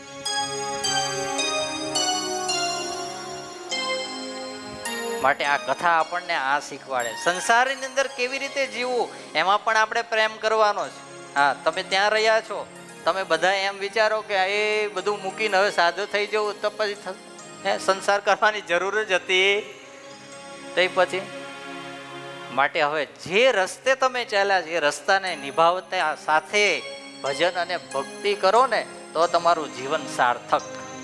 માટે આ કથા આપણને આ શીખવાડે, સંસારની અંદર કેવી રીતે જીવવું, એમાં પણ આપણે પ્રેમ કરવાનો છે. હા, તમે ત્યાં રહ્યા છો, તમે બધા એમ વિચારો કે એ બધું મૂકીને હવે સાધુ થઈ જવું, તો પછી સંસાર કરવાની જરૂર જ હતી તે પછી. માટે હવે જે રસ્તે તમે ચાલ્યા છે એ રસ્તાને નિભાવતા સાથે ભજન અને ભક્તિ કરો ને, તો તમારું જીવન સાર્થક.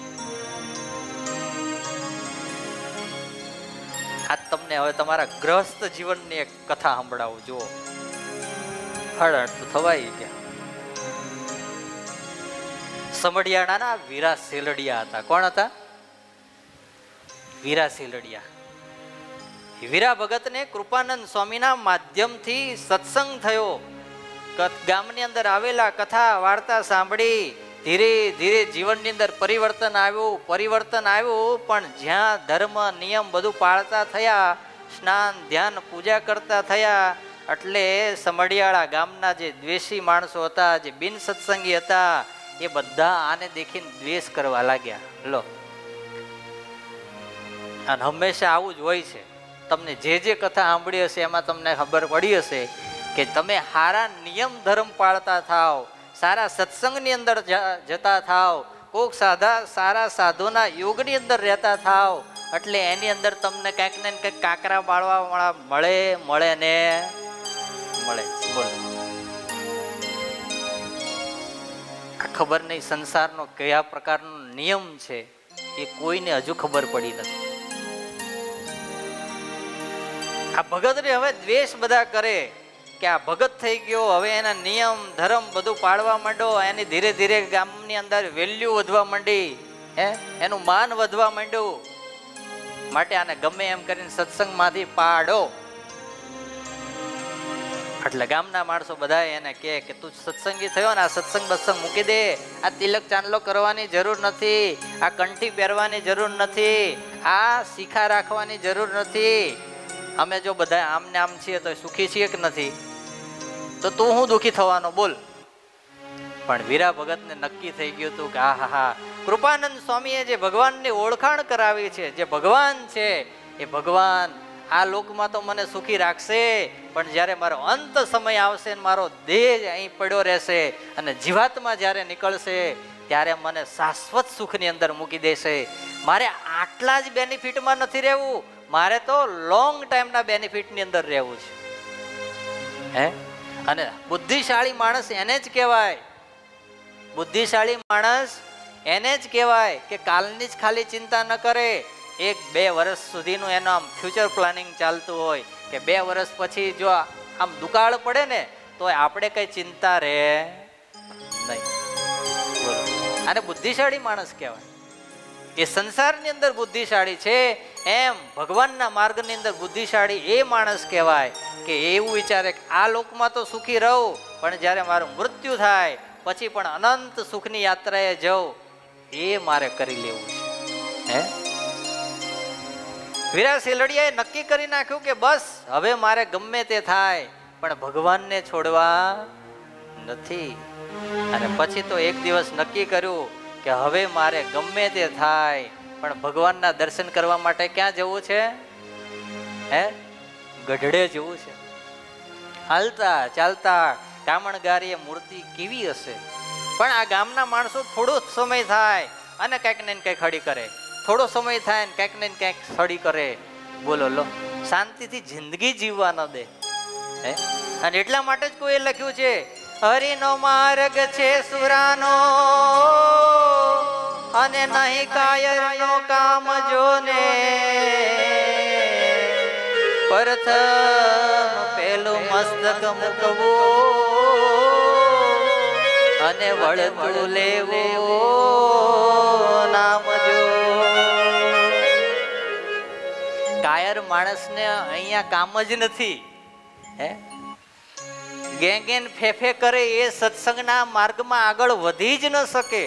આ તમને હવે તમારા ગ્રસ્ત જીવનની એક કથા સંભળાવું. જુઓ, હળહળ તો થવાય ગયા. સમઢિયાળાના વીરા સેલડિયા હતા. કોણ હતા? વીરા સેલડિયા. વીરા ભગતને કૃપાનંદ સ્વામીના માધ્યમથી સત્સંગ થયો. ગામની અંદર આવેલા કથા વાર્તા સાંભળી ધીરે ધીરે જીવનની અંદર પરિવર્તન આવ્યું. પરિવર્તન આવ્યું પણ જ્યાં ધર્મ નિયમ બધું પાળતા થયા, સ્નાન ધ્યાન પૂજા કરતા થયા, એટલે સમઢિયાળા ગામના જે દ્વેષી માણસો હતા, જે બિન સત્સંગી હતા, એ બધા આને દેખીને દ્વેષ કરવા લાગ્યા. લો, અને હંમેશા આવું જ હોય છે. તમને જે જે કથા સાંભળી હશે એમાં તમને ખબર પડી હશે કે તમે સારા નિયમ ધર્મ પાળતા થાવ, સારા સત્સંગની અંદર જતા થાવ, કોક સાધા સારા સાધુના યોગની અંદર રહેતા થાવ, એટલે એની અંદર તમને કંઈક ને કંઈક કાંકરા બાળવા વાળા મળે મળે ને મળે. બોલો, આ ખબર નહીં સંસારનો કયા પ્રકારનો નિયમ છે એ કોઈને હજુ ખબર પડી નથી. આ ભગત ને હવે દ્વેષ બધા કરે કે આ ભગત થઈ ગયો, હવે એના નિયમ ધર્મ બધું પાળવા માંડો, એની ધીરે ધીરે ગામની અંદર વેલ્યુ વધવા માંડી, હે, એનું માન વધવા માંડ્યું. માટે આને ગમે એમ કરીને સત્સંગમાંથી પાડો. એટલે ગામના માણસો બધા એને કહે કે તું સત્સંગી થયો ને, આ સત્સંગ બત્સંગ મૂકી દે, આ તિલક ચાંદલો કરવાની જરૂર નથી, આ કંઠી પહેરવાની જરૂર નથી, આ શીખા રાખવાની જરૂર નથી. અમે જો બધા આમને આમ છીએ તો સુખી છીએ કે નથી? તો તું હું દુઃખી થવાનો, બોલ. પણ વીરા ભગતને નક્કી થઈ ગયું હતું કે આ હા હા, કૃપાનંદ સ્વામીએ જે ભગવાનની ઓળખાણ કરાવી છે, જે ભગવાન છે એ ભગવાન આ લોકમાં તો મને સુખી રાખશે, પણ જ્યારે મારો અંત સમય આવશે ને મારો દેહ અહીં પડ્યો રહેશે અને જીવાત્મા જ્યારે નીકળશે ત્યારે મને શાશ્વત સુખની અંદર મૂકી દેશે. મારે આટલા જ બેનિફિટમાં નથી રહેવું, મારે તો લોંગ ટાઈમના બેનિફિટની અંદર રહેવું છે. હે, અને બુદ્ધિશાળી માણસ એને જ કહેવાય, બુદ્ધિશાળી માણસ એને જ કહેવાય કે કાલની જ ખાલી ચિંતા ન કરે, એક બે વર્ષ સુધીનું એનું આમ ફ્યુચર પ્લાનિંગ ચાલતું હોય કે બે વર્ષ પછી જો આમ દુકાળ પડે ને તો આપણે કઈ ચિંતા રહે નહીં. બોલો, આને બુદ્ધિશાળી માણસ કહેવાય. એ સંસારની અંદર બુદ્ધિશાળી છે, એમ ભગવાનના માર્ગની અંદર બુદ્ધિશાળી એ માણસ કહેવાય કે એવું વિચારે કે આ લોકમાં તો સુખી રહું, પણ જ્યારે મારું મૃત્યુ થાય પછી પણ અનંત સુખની યાત્રાએ જવું, એ મારે કરી લેવું છે. હે, વીરા શેલડિયાએ નક્કી કરી નાખ્યું કે બસ હવે મારે ગમે તે થાય પણ ભગવાનને છોડવા નથી. અને પછી તો એક દિવસ નક્કી કર્યું કે હવે મારે ગમે તે થાય પણ ભગવાનના દર્શન કરવા માટે ક્યાં જવું છે? હે, ગઢડે જવું છે. હાલતા ચાલતા કામણગારીએ મૂર્તિ કેવી હશે, પણ આ ગામના માણસો થોડો સમય થાય અને કંઈક ને કંઈક હળી કરે, થોડો સમય થાય ને કંઈક ને કંઈક હળી કરે. બોલો લો, શાંતિથી જિંદગી જીવવા ન દે. હે, અને એટલા માટે જ કોઈ લખ્યું છે હરિનો માર્ગ છે સુરાનો અને નહીં કાયરનો કામ જોને. પ્રથમ પેલું મસ્તક મૂકવું અને વળતું લેવું નામ જો. કાયર માણસને અહીંયા કામ જ નથી. હે, ગેંગેન ફેફે કરે એ સત્સંગના માર્ગમાં આગળ વધી જ ન શકે.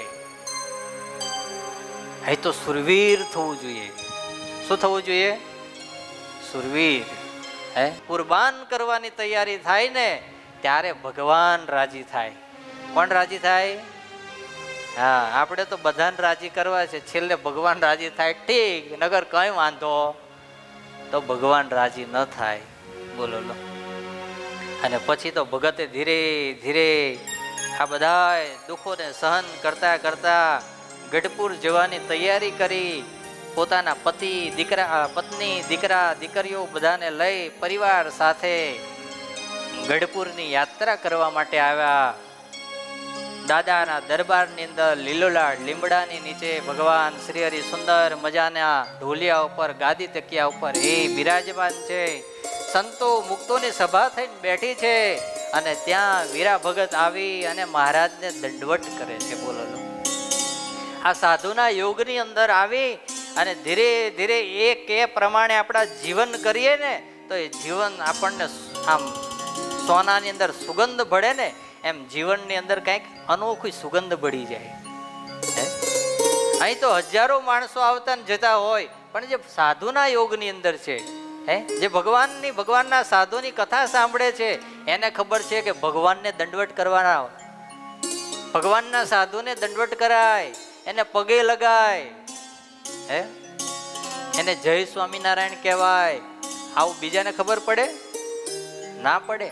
એ તો સુરવીર થવું જોઈએ. શું થવું જોઈએ? સુરવીર. હે, કુરબાન કરવાની તૈયારી થાય ને ત્યારે ભગવાન રાજી થાય. કોણ રાજી થાય? હા, આપણે તો બધાને રાજી કરવા છે, છેલ્લે ભગવાન રાજી થાય ઠીક, નગર કઈ વાંધો તો ભગવાન રાજી ન થાય. બોલો લો. અને પછી તો ભગતે ધીરે ધીરે આ બધા દુઃખોને સહન કરતા કરતા ગઢપુર જવાની તૈયારી કરી. પોતાના પતિ, દીકરા, પત્ની, દીકરા, દીકરીઓ બધાને લઈ પરિવાર સાથે ગઢપુરની યાત્રા કરવા માટે આવ્યા. દાદાના દરબારની અંદર લીલોલા લીમડાની નીચે ભગવાન શ્રી હરિ સુંદર મજાના ઢોલિયા ઉપર, ગાદી તકિયા ઉપર એ બિરાજમાન છે. સંતો મુક્તોની સભા થઈને બેઠી છે અને ત્યાં વીરા ભગત આવી અને મહારાજને દંડવટ કરે છે. બોલો લો. આ સાધુના યોગની અંદર આવી અને ધીરે ધીરે એ કે પ્રમાણે આપણા જીવન કરીએ ને તો એ જીવન આપણને આમ સોનાની અંદર સુગંધ ભળે ને એમ જીવનની અંદર કંઈક અનોખી સુગંધ ભળી જાય. અહીં તો હજારો માણસો આવતા ને જતા હોય, પણ જે સાધુના યોગની અંદર છે, હે, જે ભગવાનની ભગવાનના સાધુની કથા સાંભળે છે એને ખબર છે કે ભગવાનને દંડવટ કરવાના, ભગવાનના સાધુને દંડવટ કરાય, એને પગે લગાય, હે, એને જય સ્વામિનારાયણ કહેવાય. આવું બીજાને ખબર પડે? ના પડે.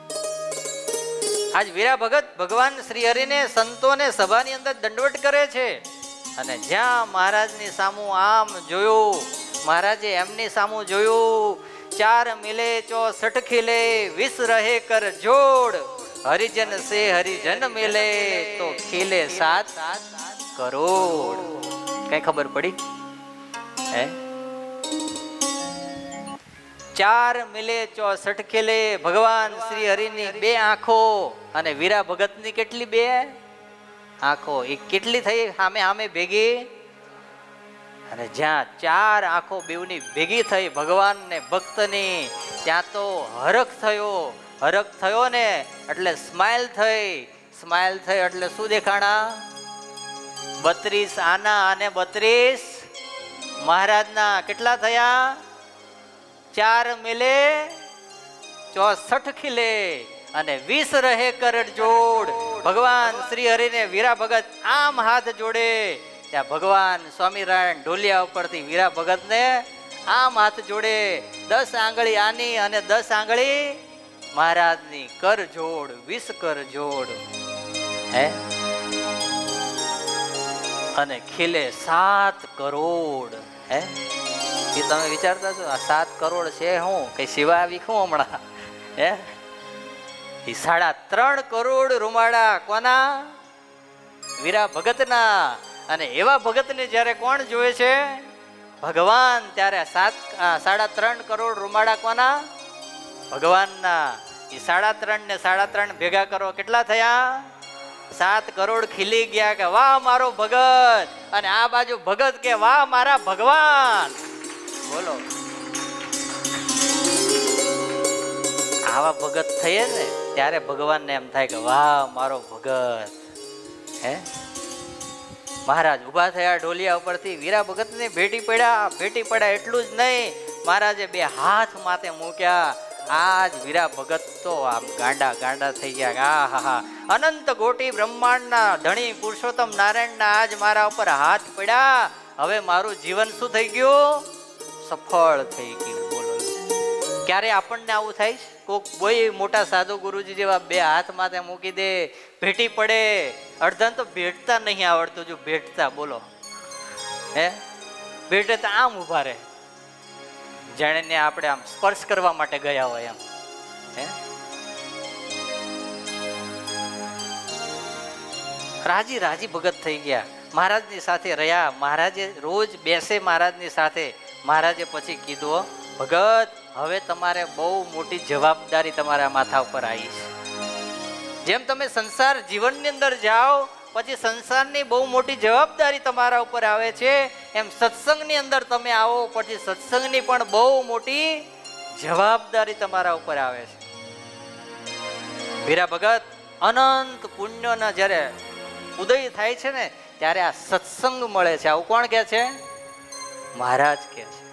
આજ વીરા ભગત ભગવાન શ્રી હરિને સંતોને સભાની અંદર દંડવટ કરે છે અને જ્યાં મહારાજની સામું આમ જોયું, મહારાજે એમની સામું જોયું, ચાર મિલે ચોસઠ ખીલે વિસ રહે કર જોડ, હરિજન સે હરિજન મિલે તો ખીલે સાત કરોડ. કઈ ખબર પડી? હે, ચાર મિલે ચોસઠ ખીલે ભગવાન શ્રી હરિની બે આંખો અને વીરા ભગતની કેટલી બે આંખો, એ કેટલી થઈ સામે સામે ભેગી? અને જ્યાં ચાર આંખો બેવની ભેગી થઈ ભગવાન ને ભક્તની, ત્યાં તો હરખ થયો. હરખ થયો ને એટલે સ્માઇલ થઈ. સ્માઇલ થઈ એટલે શું દેખાણા? બત્રીસ આના અને બત્રીસ મહારાજના કેટલા થયા? ચાર મિલે ચોસઠ ખીલે અને વીસ રહે કરડ જોડ. ભગવાન શ્રી હરિને વીરા ભગત આમ હાથ જોડે, ત્યાં ભગવાન સ્વામિનારાયણ ઢોલિયા ઉપરથી વીરા ભગત ને આમ હાથ જોડે. દસ આંગળી આની અને દસ આંગળી મહારાજની કર જોડ, વીસ કર જોડ. હે, અને ખીલે સાત કરોડ. હે, એ તમે વિચારતા છો આ સાત કરોડ છે હું કઈ સિવા આવી શું હમણાં? હે, એ સાડા ત્રણ કરોડ રૂમાડા કોના? વીરા ભગતના. અને એવા ભગતને જ્યારે કોણ જોવે છે? ભગવાન. ત્યારે સાત સાડા ત્રણ કરોડ રૂમાડા કોના? ભગવાનના. એ સાડા ત્રણ ને સાડા ત્રણ ભેગા કરો કેટલા થયા? સાત કરોડ ખીલી ગયા કે વાહ મારો ભગત, અને આ બાજુ ભગત કે વાહ મારા ભગવાન. બોલો, આવા ભગત થઈએ ને ત્યારે ભગવાનને એમ થાય કે વાહ મારો ભગત. હે, મહારાજ ઊભા થયા ઢોલિયા ઉપરથી, વીરા ભગતને ભેટી પડ્યા. ભેટી પડ્યા એટલું જ નહીં, મહારાજે બે હાથ માથે મૂક્યા. આજ વીરા ભગત તો આમ ગાંડા ગાંડા થઈ ગયા. આ હા હા, અનંત કોટી બ્રહ્માંડના ધણી પુરુષોત્તમ નારાયણના આજ મારા ઉપર હાથ પડ્યા. હવે મારું જીવન શું થઈ ગયું? સફળ થઈ ગયું. બોલો, ક્યારે આપણને આવું થાય? કોક કોઈ મોટા સાધુ ગુરુજી જેવા બે હાથ માથે મૂકી દે, ભેટી પડે. અડધાને તો ભેટતા નહીં આવડતું, જો ભેટતા બોલો હે ભેટે તો આમ ઉભા રહે, જાણે ને આપણે આમ સ્પર્શ કરવા માટે ગયા હોય એમ. હે રાજી રાજી ભગત થઈ ગયા, મહારાજની સાથે રહ્યા. મહારાજે રોજ બેસે મહારાજની સાથે. મહારાજે પછી કીધું, ભગત હવે તમારે બહુ મોટી જવાબદારી તમારા માથા ઉપર આવી છે. જેમ તમે સંસાર જીવનની અંદર જાઓ પછી સંસારની બહુ મોટી જવાબદારી તમારા ઉપર આવે છે, એમ સત્સંગની અંદર તમે આવો પછી સત્સંગની પણ બહુ મોટી જવાબદારી તમારા ઉપર આવે છે. વીરા ભગત અનંત પુણ્યના જ્યારે ઉદય થાય છે ને ત્યારે આ સત્સંગ મળે છે. આવું કોણ કહે છે? મહારાજ કહે છે.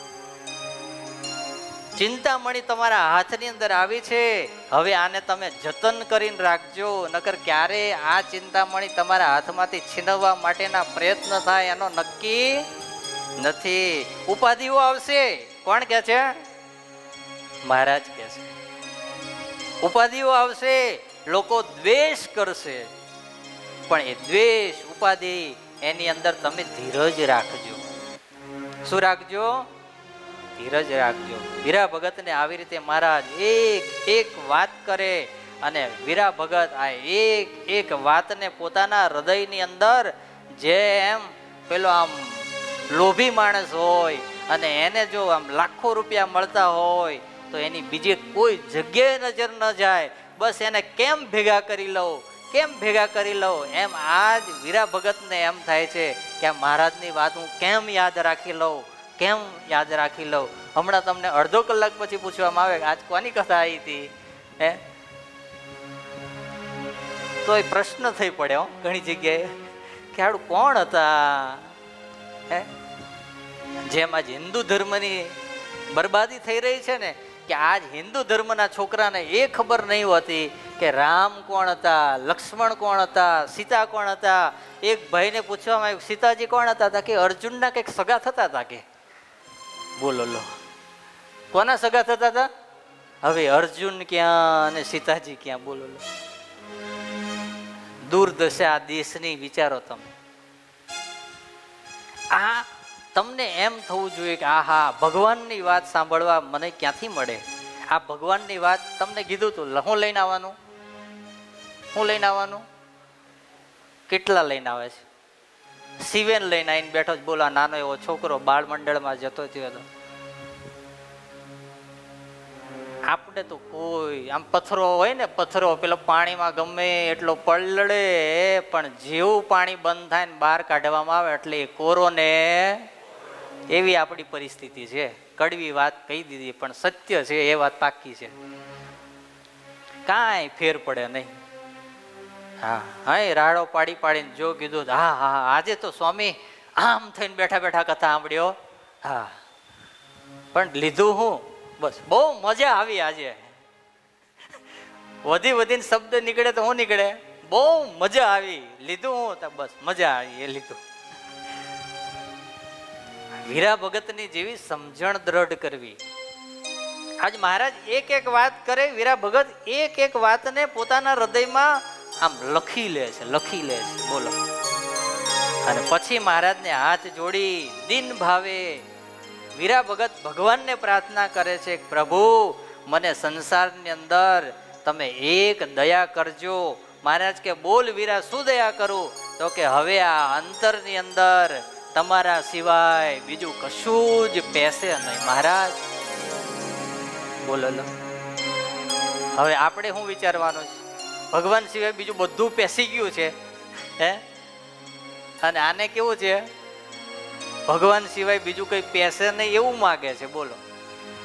ચિંતામણી તમારા હાથની અંદર આવી છે, હવે આને તમે જતન કરીને રાખજો, નકર ક્યારે આ ચિંતામણી તમારા હાથમાંથી છીનવવા માટેના પ્રયત્ન થાય એનો નક્કી નથી. ઉપાધિઓ આવશે. કોણ કહે છે? મહારાજ કહે છે. ઉપાધિઓ આવશે, લોકો દ્વેષ કરશે, પણ એ દ્વેષ ઉપાધિ એની અંદર તમે ધીરજ રાખજો. શું રાખજો? ધીરજ રાખજો. વીરા ભગત ને આવી રીતે મહારાજ એક એક વાત કરે અને વીરા ભગત આ એક એક વાતને પોતાના હૃદયની અંદર, જેમ પેલો આમ લોભી માણસ હોય અને એને જો આમ લાખો રૂપિયા મળતા હોય તો એની બીજી કોઈ જગ્યાએ નજર ન જાય, બસ એને કેમ ભેગા કરી લઉં કેમ ભેગા કરી લઉં એમ આજ વીરા ભગતને એમ થાય છે કે આ મહારાજની વાત હું કેમ યાદ રાખી લઉં કેમ યાદ રાખી લઉં. હમણાં તમને અડધો કલાક પછી પૂછવામાં આવે આજ કોની કથા આવી હતી, હે તો એ પ્રશ્ન થઈ પડ્યો ઘણી જગ્યાએ કે આડું કોણ હતા. હે જેમ આજ હિન્દુ ધર્મની બરબાદી થઈ રહી છે ને, કે આજ હિન્દુ ધર્મના છોકરાને એ ખબર નહીં હોતી કે રામ કોણ હતા, લક્ષ્મણ કોણ હતા, સીતા કોણ હતા. એક ભાઈને પૂછવામાં આવ્યું સીતાજી કોણ હતા? કે અર્જુનના કંઈક સગા થતા હતા. કે બોલો લો, કોના સગા થતા હતા? હવે અર્જુન ક્યાં અને સીતાજી ક્યાં? બોલો લો, દુર્દશા દેશની વિચારો તમે. આ તમને એમ થવું જોઈએ કે આહા ભગવાનની વાત સાંભળવા મને ક્યાંથી મળે. આ ભગવાનની વાત તમને કીધું તું, હું લઈને આવવાનું હું લઈને આવવાનું કેટલા લઈને આવે છે? શિવેન લઈને આવીને બેઠો જ. બોલા નાનો એવો છોકરો બાળ મંડળમાં જતો થયો હતો. આપણે તો કોઈ આમ પથ્થરો હોય ને, પથ્થરો પેલો પાણીમાં ગમે એટલો પલળે પણ જેવું પાણી બંધ થાય ને બહાર કાઢવામાં આવે એટલે એ કોરો ને એવી આપણી પરિસ્થિતિ છે. કડવી વાત કહી દીધી પણ સત્ય છે, એ વાત પાકી છે, કાંઈ ફેર પડે નહીં. હા હા રાડો પાડી પાડીને જો કીધું હા હા આજે તો સ્વામી આમ થઈને બેઠા બેઠા કથા સાંભળ્યો. હા પણ લીધું હું? બસ બહુ મજા આવી. આજે વધી વધીને શબ્દ નીકળે તો હું નીકળે, બહુ મજા આવી. લીધું હું તો બસ મજા આવી, એ લીધું. વીરા ભગતની જેવી સમજણ દ્રઢ કરવી. આજ મહારાજ એક એક વાત કરે, વીરા ભગત એક એક વાતને પોતાના હૃદયમાં આમ લખી લે છે લખી લે છે. બોલો. અને પછી મહારાજને હાથ જોડી દિન ભાવે વીરા ભગત ભગવાનને પ્રાર્થના કરે છે, પ્રભુ મને સંસારની અંદર તમે એક દયા કરજો. મહારાજ કે બોલ વીરા શું દયા કરું? તો કે હવે આ અંતરની અંદર તમારા સિવાય બીજું કશું જ પેસે નહીં. મહારાજ બોલો લો, હવે આપણે શું વિચારવાનું છે? ભગવાન સિવાય બીજું બધું પેસી ગયું છે હે, અને આને કેવું છે? ભગવાન સિવાય બીજું કઈ પેસે નહીં એવું માગે છે. બોલો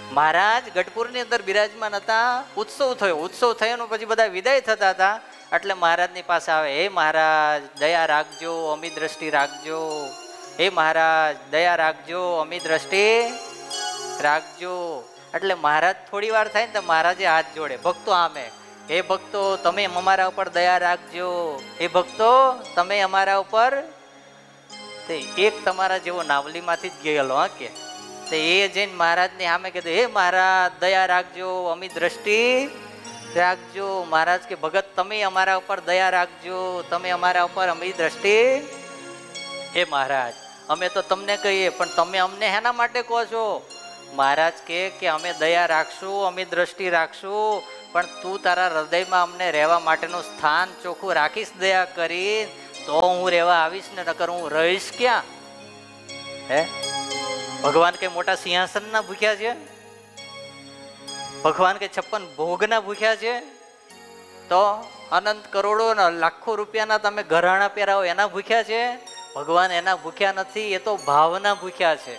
મહારાજ ગઢપુરની અંદર બિરાજમાન હતા, ઉત્સવ થયો, ઉત્સવ થયાનો પછી બધા વિદાય થતા હતા, એટલે મહારાજની પાસે આવે, હે મહારાજ દયા રાખજો, અમી દ્રષ્ટિ રાખજો, હે મહારાજ દયા રાખજો, અમી દ્રષ્ટિ રાખજો. એટલે મહારાજ થોડી વાર થાય ને તો મહારાજે હાથ જોડે ભક્તો આમે, હે ભક્તો તમે અમારા ઉપર દયા રાખજો, હે ભક્તો તમે અમારા ઉપર. એક તમારા જેવો નાવલીમાંથી જ ગયેલો હા કે તે એ જઈને મહારાજને સામે કીધું, હે મહારાજ દયા રાખજો, અમી દ્રષ્ટિ રાખજો. મહારાજ કે ભગત તમે અમારા ઉપર દયા રાખજો, તમે અમારા ઉપર અમી દ્રષ્ટિ. હે મહારાજ અમે તો તમને કહીએ પણ તમે અમને હેના માટે કહો છો? મહારાજ કે કે અમે દયા રાખશું, અમી દ્રષ્ટિ રાખશું, પણ તું તારા હૃદયમાં અમને રહેવા માટેનું સ્થાન ચોખ્ખું રાખીશ દયા કરી તો હું રહેવા આવીશ ને, નકર હું રહીશ ક્યાં? હે ભગવાન કે મોટા સિંહાસન ના ભૂખ્યા છે? ભગવાન કે છપ્પન ભોગ ના ભૂખ્યા છે? તો અનંત કરોડો લાખો રૂપિયાના તમે ઘરાણા પહેરાવો એના ભૂખ્યા છે? ભગવાન એના ભૂખ્યા નથી, એ તો ભાવના ભૂખ્યા છે.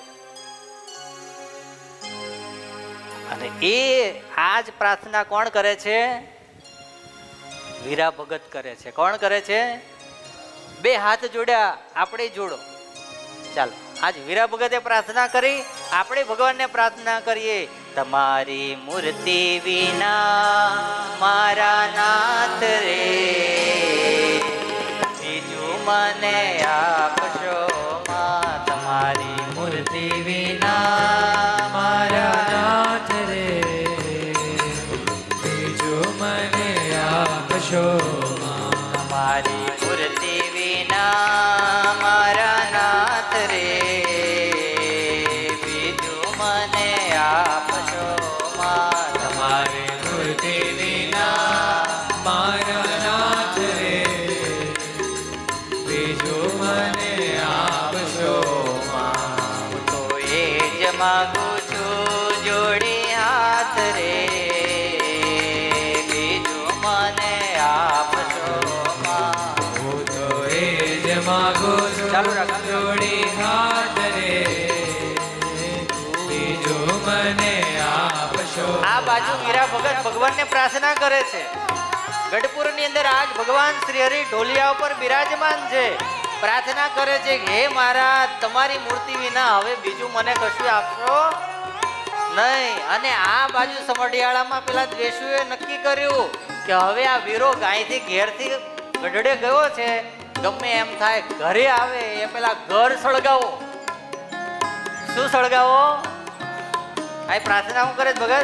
અને એ આજ પ્રાર્થના કોણ કરે છે? વીરા ભગત કરે છે. કોણ કરે છે? બે હાથ જોડ્યા, આપણે જોડો. ચાલો આજ વીરા ભગતે પ્રાર્થના કરી, આપણે ભગવાનને પ્રાર્થના કરીએ. તમારી મૂર્તિ વિના મારા નાથ રે, બીજું મને આપશો માં. તમારી મૂર્તિ વિના મારા નાથ રે,
બીજું મને આપશો માં.
તમારી મૂર્તિ વિના મારા નાથ રે, બીજું મને આપશો માં.
તમારી મૂર્તિ વિના મારા નાથ રે, બીજું મને આપશો માં.
હું તો એ જ માગું છું જોડી હાથ રે, બીજું મને આપશો માં.
હું તો એ જ માગું છું
ચાલુ રાખ.
જોડી હાથ રે, બીજું મને આપશો.
આ બાજુ વીરા ભગત ભગવાનને પ્રાર્થના કરે છે. ગઢપુર ની અંદર આજ ભગવાન શ્રી હરિ ઢોલિયા ઉપર બિરાજમાન છે. પ્રાર્થના કરે છે કે હે મહારાજ તમારી મૂર્તિ વિના હવે બીજું મને કશું આપશો નહીં. અને આ બાજુ સમઢિયાળામાં પેલા દ્વેષીઓએ નક્કી કર્યું કે હવે આ વીરો ગાયથી ઘેરથી ગઢડે ગયો છે, ગમે એમ થાય ઘરે આવે એ પેલા ઘર સળગાવો. શું સળગાવો? આ પ્રાર્થના હું કરે ભગત?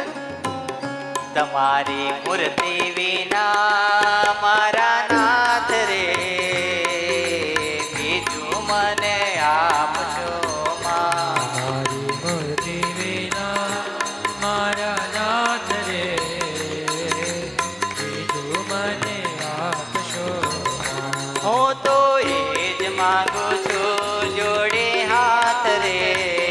તમારી મૂર્તિ વિના મારા નાથ રે, બીજું મને આપશો માં.
મારી મૂર્તિ વિના મારા નાથ રે, બીજું મને આપશો માં.
હું તો એ જ માંગુ છું જોડી હાથ રે,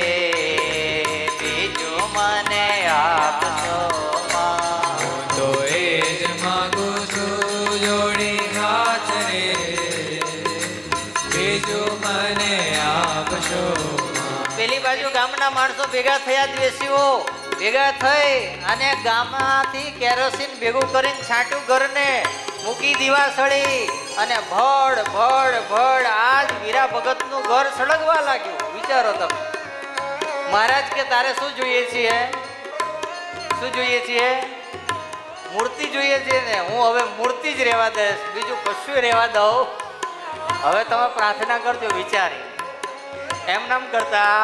બીજું મને આપશો માં.
હું તો એ જ માગું છું જોડી હાથ રે, બીજું મને આપશો માં.
પેલી બાજુ ગામના માણસો ભેગા થયા, દ્વેષીઓ ભેગા થઈ અને ગામમાંથી કેરોસીન ભેગું કરીને છાંટું ઘરને મૂકી દીવા સળી અને ભડ ભડ ભડ આજ વીરા ભગતનું ઘર સળગવા લાગ્યું. વિચારો તમે. મહારાજ કે તારે શું જોઈએ છીએ? શું જોઈએ છીએ? મૂર્તિ જોઈએ છે ને. હું હવે મૂર્તિ જ રહેવા દઈશ, બીજું કશું રહેવા દઉં. હવે તમે પ્રાર્થના કરજો વિચારી. એમ નામ કરતા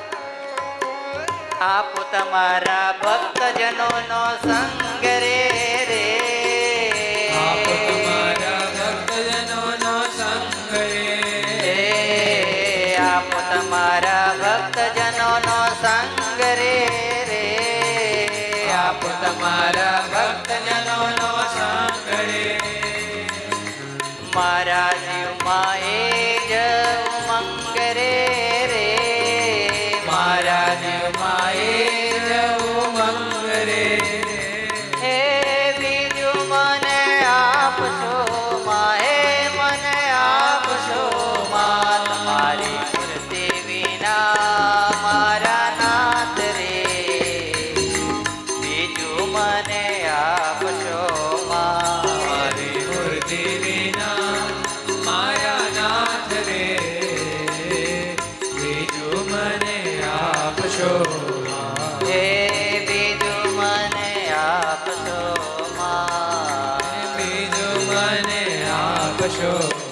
આપો તમારા ભક્તજનો નો સંગ રે રે,
આપો તમારા ભક્તજનોનો સંગ રે,
આપો તમારા ભક્તજનો નો સંગ રે રે,
આપો તમારા ભક્તજનોનો સંગ રે.
મારા જીવમાં એ જ ઉમંગ રે રે,
મારા જીવમાં એ જ ઉમંગ રે,
હે
આપશો.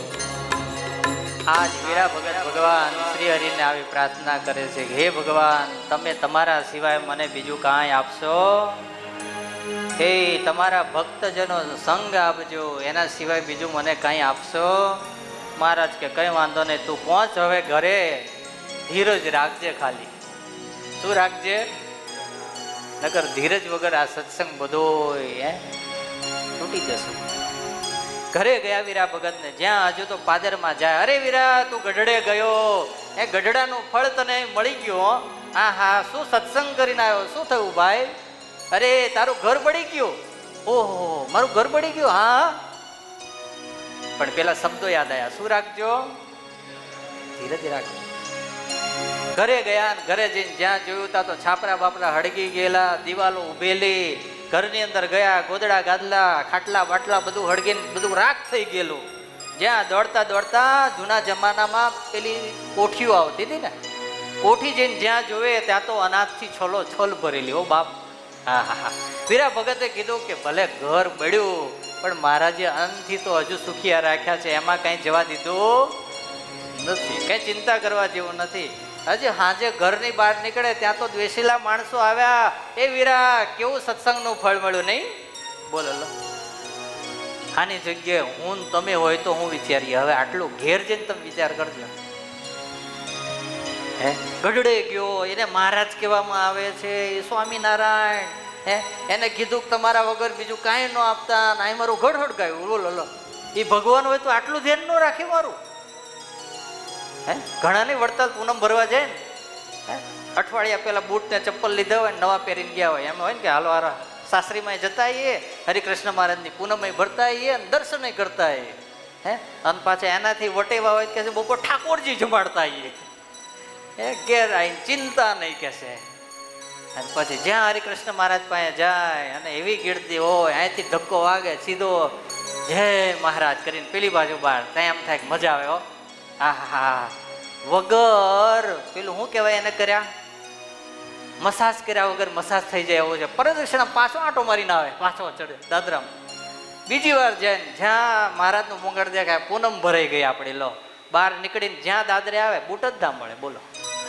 આજ વીરા ભગત ભગવાન શ્રી હરિને આવી પ્રાર્થના કરે છે કે હે ભગવાન, તમે તમારા સિવાય મને બીજું કાંઈ આપશો? હે તમારા ભક્તજનો સંગ આપજો, એના સિવાય બીજું મને કાંઈ આપશો? મહારાજ કે કઈ વાંધો નહીં, તું પહોંચ હવે ઘરે, ધીરજ રાખજે. ખાલી શું રાખજે? નકર ધીરજ વગર આ સત્સંગ બધો હે તૂટી જશે. ઘરે ગયા વીરા ભગત ને, જ્યાં હજુ તો પાદરમાં જાય. અરે વીરા, તું ગઢડે ગયો, એ ગઢડાનું ફળ તને મળી ગયું. હા હા, શું સત્સંગ કરીને આવ્યો? શું થયું ભાઈ? અરે તારું ઘર બળી ગયું. ઓહો, મારું ઘર બળી ગયું? હા, પણ પેલા શબ્દો યાદ આવ્યા. શું રાખજો? ધીરજ રાખજો. ઘરે ગયા, ઘરે જઈને જ્યાં જોયું ત્યાં તો છાપરા બાપરા હળગી ગયેલા, દિવાલો ઉભેલી. ઘરની અંદર ગયા, ગોદડા ગાદલા ખાટલા બાટલા બધું હળગીને બધું રાખ થઈ ગયેલું. જ્યાં દોડતા દોડતા જૂના જમાનામાં પેલી કોઠીઓ આવતી હતી ને, કોઠી જઈને જ્યાં જોવે ત્યાં તો અનાજથી છોલો છોલ ભરેલી. ઓ બાપ, હા હા હા. વીરા ભગતે કીધું કે ભલે ઘર બળ્યું, પણ મહારાજે અન્નથી તો હજુ સુખિયા રાખ્યા છે, એમાં કઈ જવા દીધું નથી. કઈ ચિંતા કરવા જેવું નથી. હજી હાજે ઘરની બહાર નીકળે ત્યાં તો દ્વેષીલા માણસો આવ્યા. એ વીરા, કેવું સત્સંગનું ફળ મળ્યું નહીં? બોલો લો. આની જગ્યાએ હું તમે હોય તો હું વિચારીએ. હવે આટલું ઘેર જઈને તમે વિચાર કરજો. હે ગઢડે ગયો, એને મહારાજ કહેવામાં આવે છે, એ સ્વામિનારાયણ. હે એને કીધું કે તમારા વગર બીજું કાંઈ ન આપતા, ના મારું ગઢ હડકાયું. બોલો લો. એ ભગવાન હોય તો આટલું ધ્યાન ન રાખે મારું? હે ઘણાની વડતાલ પૂનમ ભરવા જાય ને, હે અઠવાડિયા પેલા બૂટ ને ચપ્પલ લીધા હોય, નવા પહેરીને ગયા હોય, એમ હોય ને કે હાલો હારા સાસરીમાં જતા આવીએ, હરિકૃષ્ણ મહારાજની પૂનમ ભરતા આવીએ, દર્શન કરતા આવીએ. હે અને પાછા એનાથી વટેવા હોય કે બપોર ઠાકોરજી જમાડતા આવીએ. હે ઘેર આવીને ચિંતા નહીં કહેશે. અને પછી જ્યાં હરિકૃષ્ણ મહારાજ પાસે જાય અને એવી ગીર્દી હોય, અહીંથી ધક્કો વાગે સીધો જય મહારાજ કરીને પેલી બાજુ બહાર, ત્યાં એમ થાય કે મજા આવે. હો હા હા, વગર પેલું શું કહેવાય એને કર્યા, મસાજ કર્યા વગર મસાજ થઈ જાય એવો છે. પ્રદક્ષિણા પાછો આંટો મારીને આવે, પાછો ચડે દાદરામ. બીજી વાર જાય જ્યાં મહારાજનું મુંગળ દેખાય, પૂનમ ભરાઈ ગઈ આપણી. લો બહાર નીકળીને જ્યાં દાદરે આવે, બૂટ જ ના મળે. બોલો.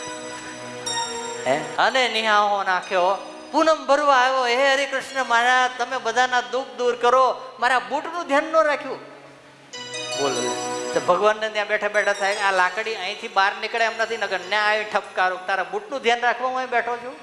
હે અને નિહાહો નાખ્યો, પૂનમ ભરવા આવ્યો. હે હરિકૃષ્ણ મહારાજ, તમે બધાના દુઃખ દૂર કરો, મારા બૂટનું ધ્યાન ન રાખ્યું. બોલો. તો ભગવાનને ત્યાં બેઠા બેઠા થાય, આ લાકડી અહીંથી બહાર નીકળે એમ નથી, નગર ને આવી ઠપકારો, તારા બૂટનું ધ્યાન રાખવામાં બેઠો છું.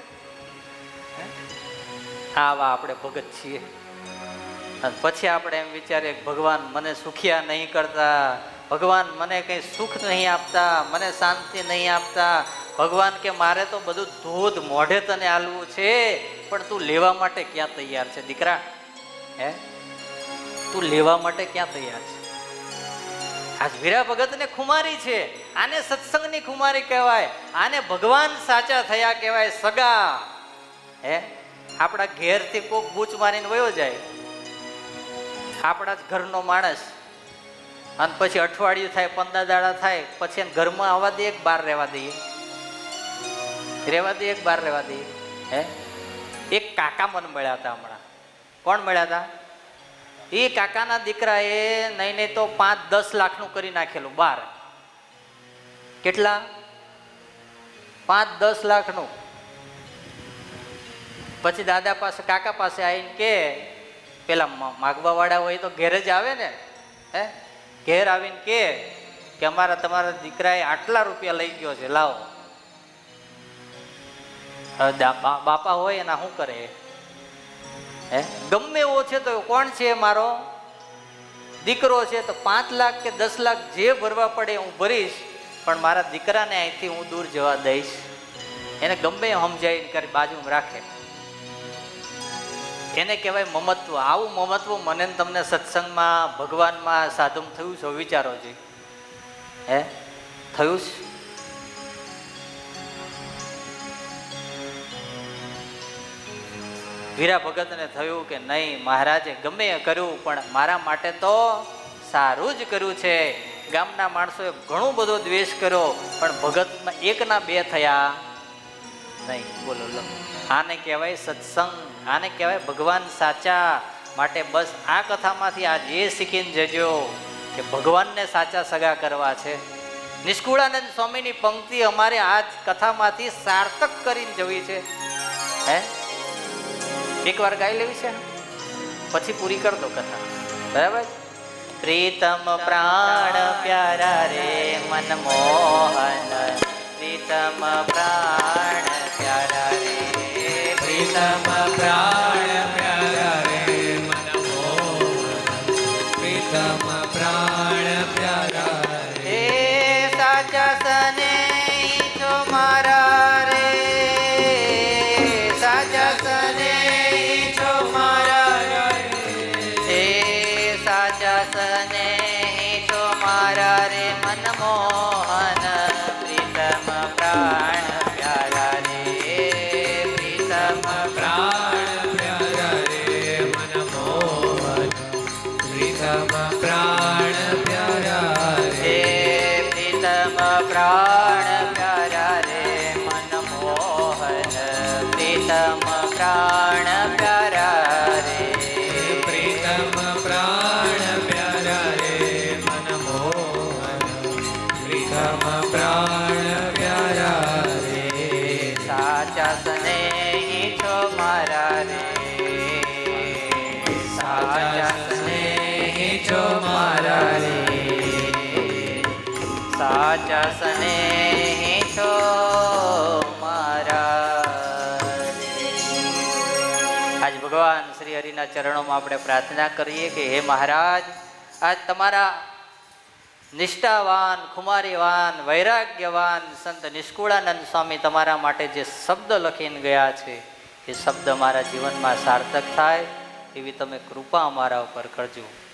આવા આપણે ભગત છીએ. અને પછી આપણે એમ વિચારીએ ભગવાન મને સુખિયા નહીં કરતા, ભગવાન મને કંઈ સુખ નહીં આપતા, મને શાંતિ નહીં આપતા. ભગવાન કે મારે તો બધું ધોધ મોઢે તને આલવું છે, પણ તું લેવા માટે ક્યાં તૈયાર છે દીકરા? હે તું લેવા માટે ક્યાં તૈયાર છે? આજ વીરા ભગત ને ખુમારી છે. આને સત્સંગની ખુમારી કહેવાય, આને ભગવાન સાચા થયા કહેવાય, સગા. હે આપણા ઘેરથી કોક બૂચ મારીને વયો જાય, આપણા જ ઘરનો માણસ, અને પછી અઠવાડિયું થાય, પંદર દાડા થાય, પછી ઘરમાં આવવા દઈએ, બહાર રહેવા દઈએ, રહેવા દઈએ, બહાર રહેવા દઈએ. હે એક કાકા મને મળ્યા હતા હમણાં. કોણ મળ્યા હતા? એ કાકાના દીકરા એ નહીં નહીં તો પાંચ દસ લાખનું કરી નાખેલું બાર. કેટલા? પાંચ દસ લાખનું. પછી દાદા પાસે કાકા પાસે આવીને કે, પેલા માગવા વાળા હોય તો ઘેર જ આવે ને, હે ઘેર આવીને કે કે અમારા તમારા દીકરાએ આટલા રૂપિયા લઈ ગયો છે, લાવો. બાપા હોય એના શું કરે? હે ગમે એવો છે તો કોણ છે? મારો દીકરો છે તો પાંચ લાખ કે દસ લાખ જે ભરવા પડે હું ભરીશ, પણ મારા દીકરાને અહીંથી હું દૂર જવા દઈશ. એને ગમે સમજાય કરી બાજુમાં રાખે, એને કહેવાય મમત્વ. આવું મમત્વ મને તમને સત્સંગમાં, ભગવાનમાં, સાધુમાં થયું છે? વિચારો જોઈએ. હે થયું છે? વીરા ભગતને થયું કે નહીં, મહારાજે ગમે એ કર્યું પણ મારા માટે તો સારું જ કર્યું છે. ગામના માણસોએ ઘણો બધો દ્વેષ કર્યો, પણ ભગતમાં એકના બે થયા નહીં. બોલો લો. આને કહેવાય સત્સંગ, આને કહેવાય ભગવાન સાચા. માટે બસ આ કથામાંથી આ જે શીખીને જજો કે ભગવાનને સાચા સગા કરવા છે. નિષ્કુળાનંદ સ્વામીની પંક્તિ અમારે આ કથામાંથી સાર્થક કરીને જવી છે. હે એકવાર ગાઈ લેવી છે, પછી પૂરી કર દો કથા. બરાબર. પ્રીતમ પ્રાણ પ્યારા રે મનમોહન, પ્રીતમ પ્રાણ પ્યારા રે,
પ્રીતમ પ્રાણ પ્યારા રે મનમોહન, પ્રીતમ પ્રાણ પ્યારા રે.
એ સાચા સ્નેહી છો મારા રે, સાચા સ્નેહી છો મારા રે, એ સાચા સ્નેહી છો મારા રે મનમોહન, પ્રીતમ પ્રાણ પ્યારા રે, પ્રીતમ
પ્રાણ પ્યારા રે મનમોહન, પ્રીતમ પ્રાણ પ્યારા રે,
પ્રીતમ પ્રાણ પ્યારા રે મનમોહન, પ્રીતમ પ્રાણ પ્યારા રે,
પ્રીતમ પ્રાણ પ્યારા રે મનમોહન, પ્રીતમ પ્રાણ પ્યારા રે.
સાચા સ્નેહી છો મારા રે,
સાચા સ્નેહી છો મારા રે,
સાચા સ્નેહી છો મારા રે. આજ ભગવાન શ્રી હરિના ચરણોમાં આપણે પ્રાર્થના કરીએ કે હે મહારાજ, આજ તમારા નિષ્ઠાવાન, ખુમારીવાન, વૈરાગ્યવાન સંત નિષ્કુળાનંદ સ્વામી તમારા માટે જે શબ્દ લખીને ગયા છે એ શબ્દ મારા જીવનમાં સાર્થક થાય એવી તમે કૃપા અમારા ઉપર કરજો.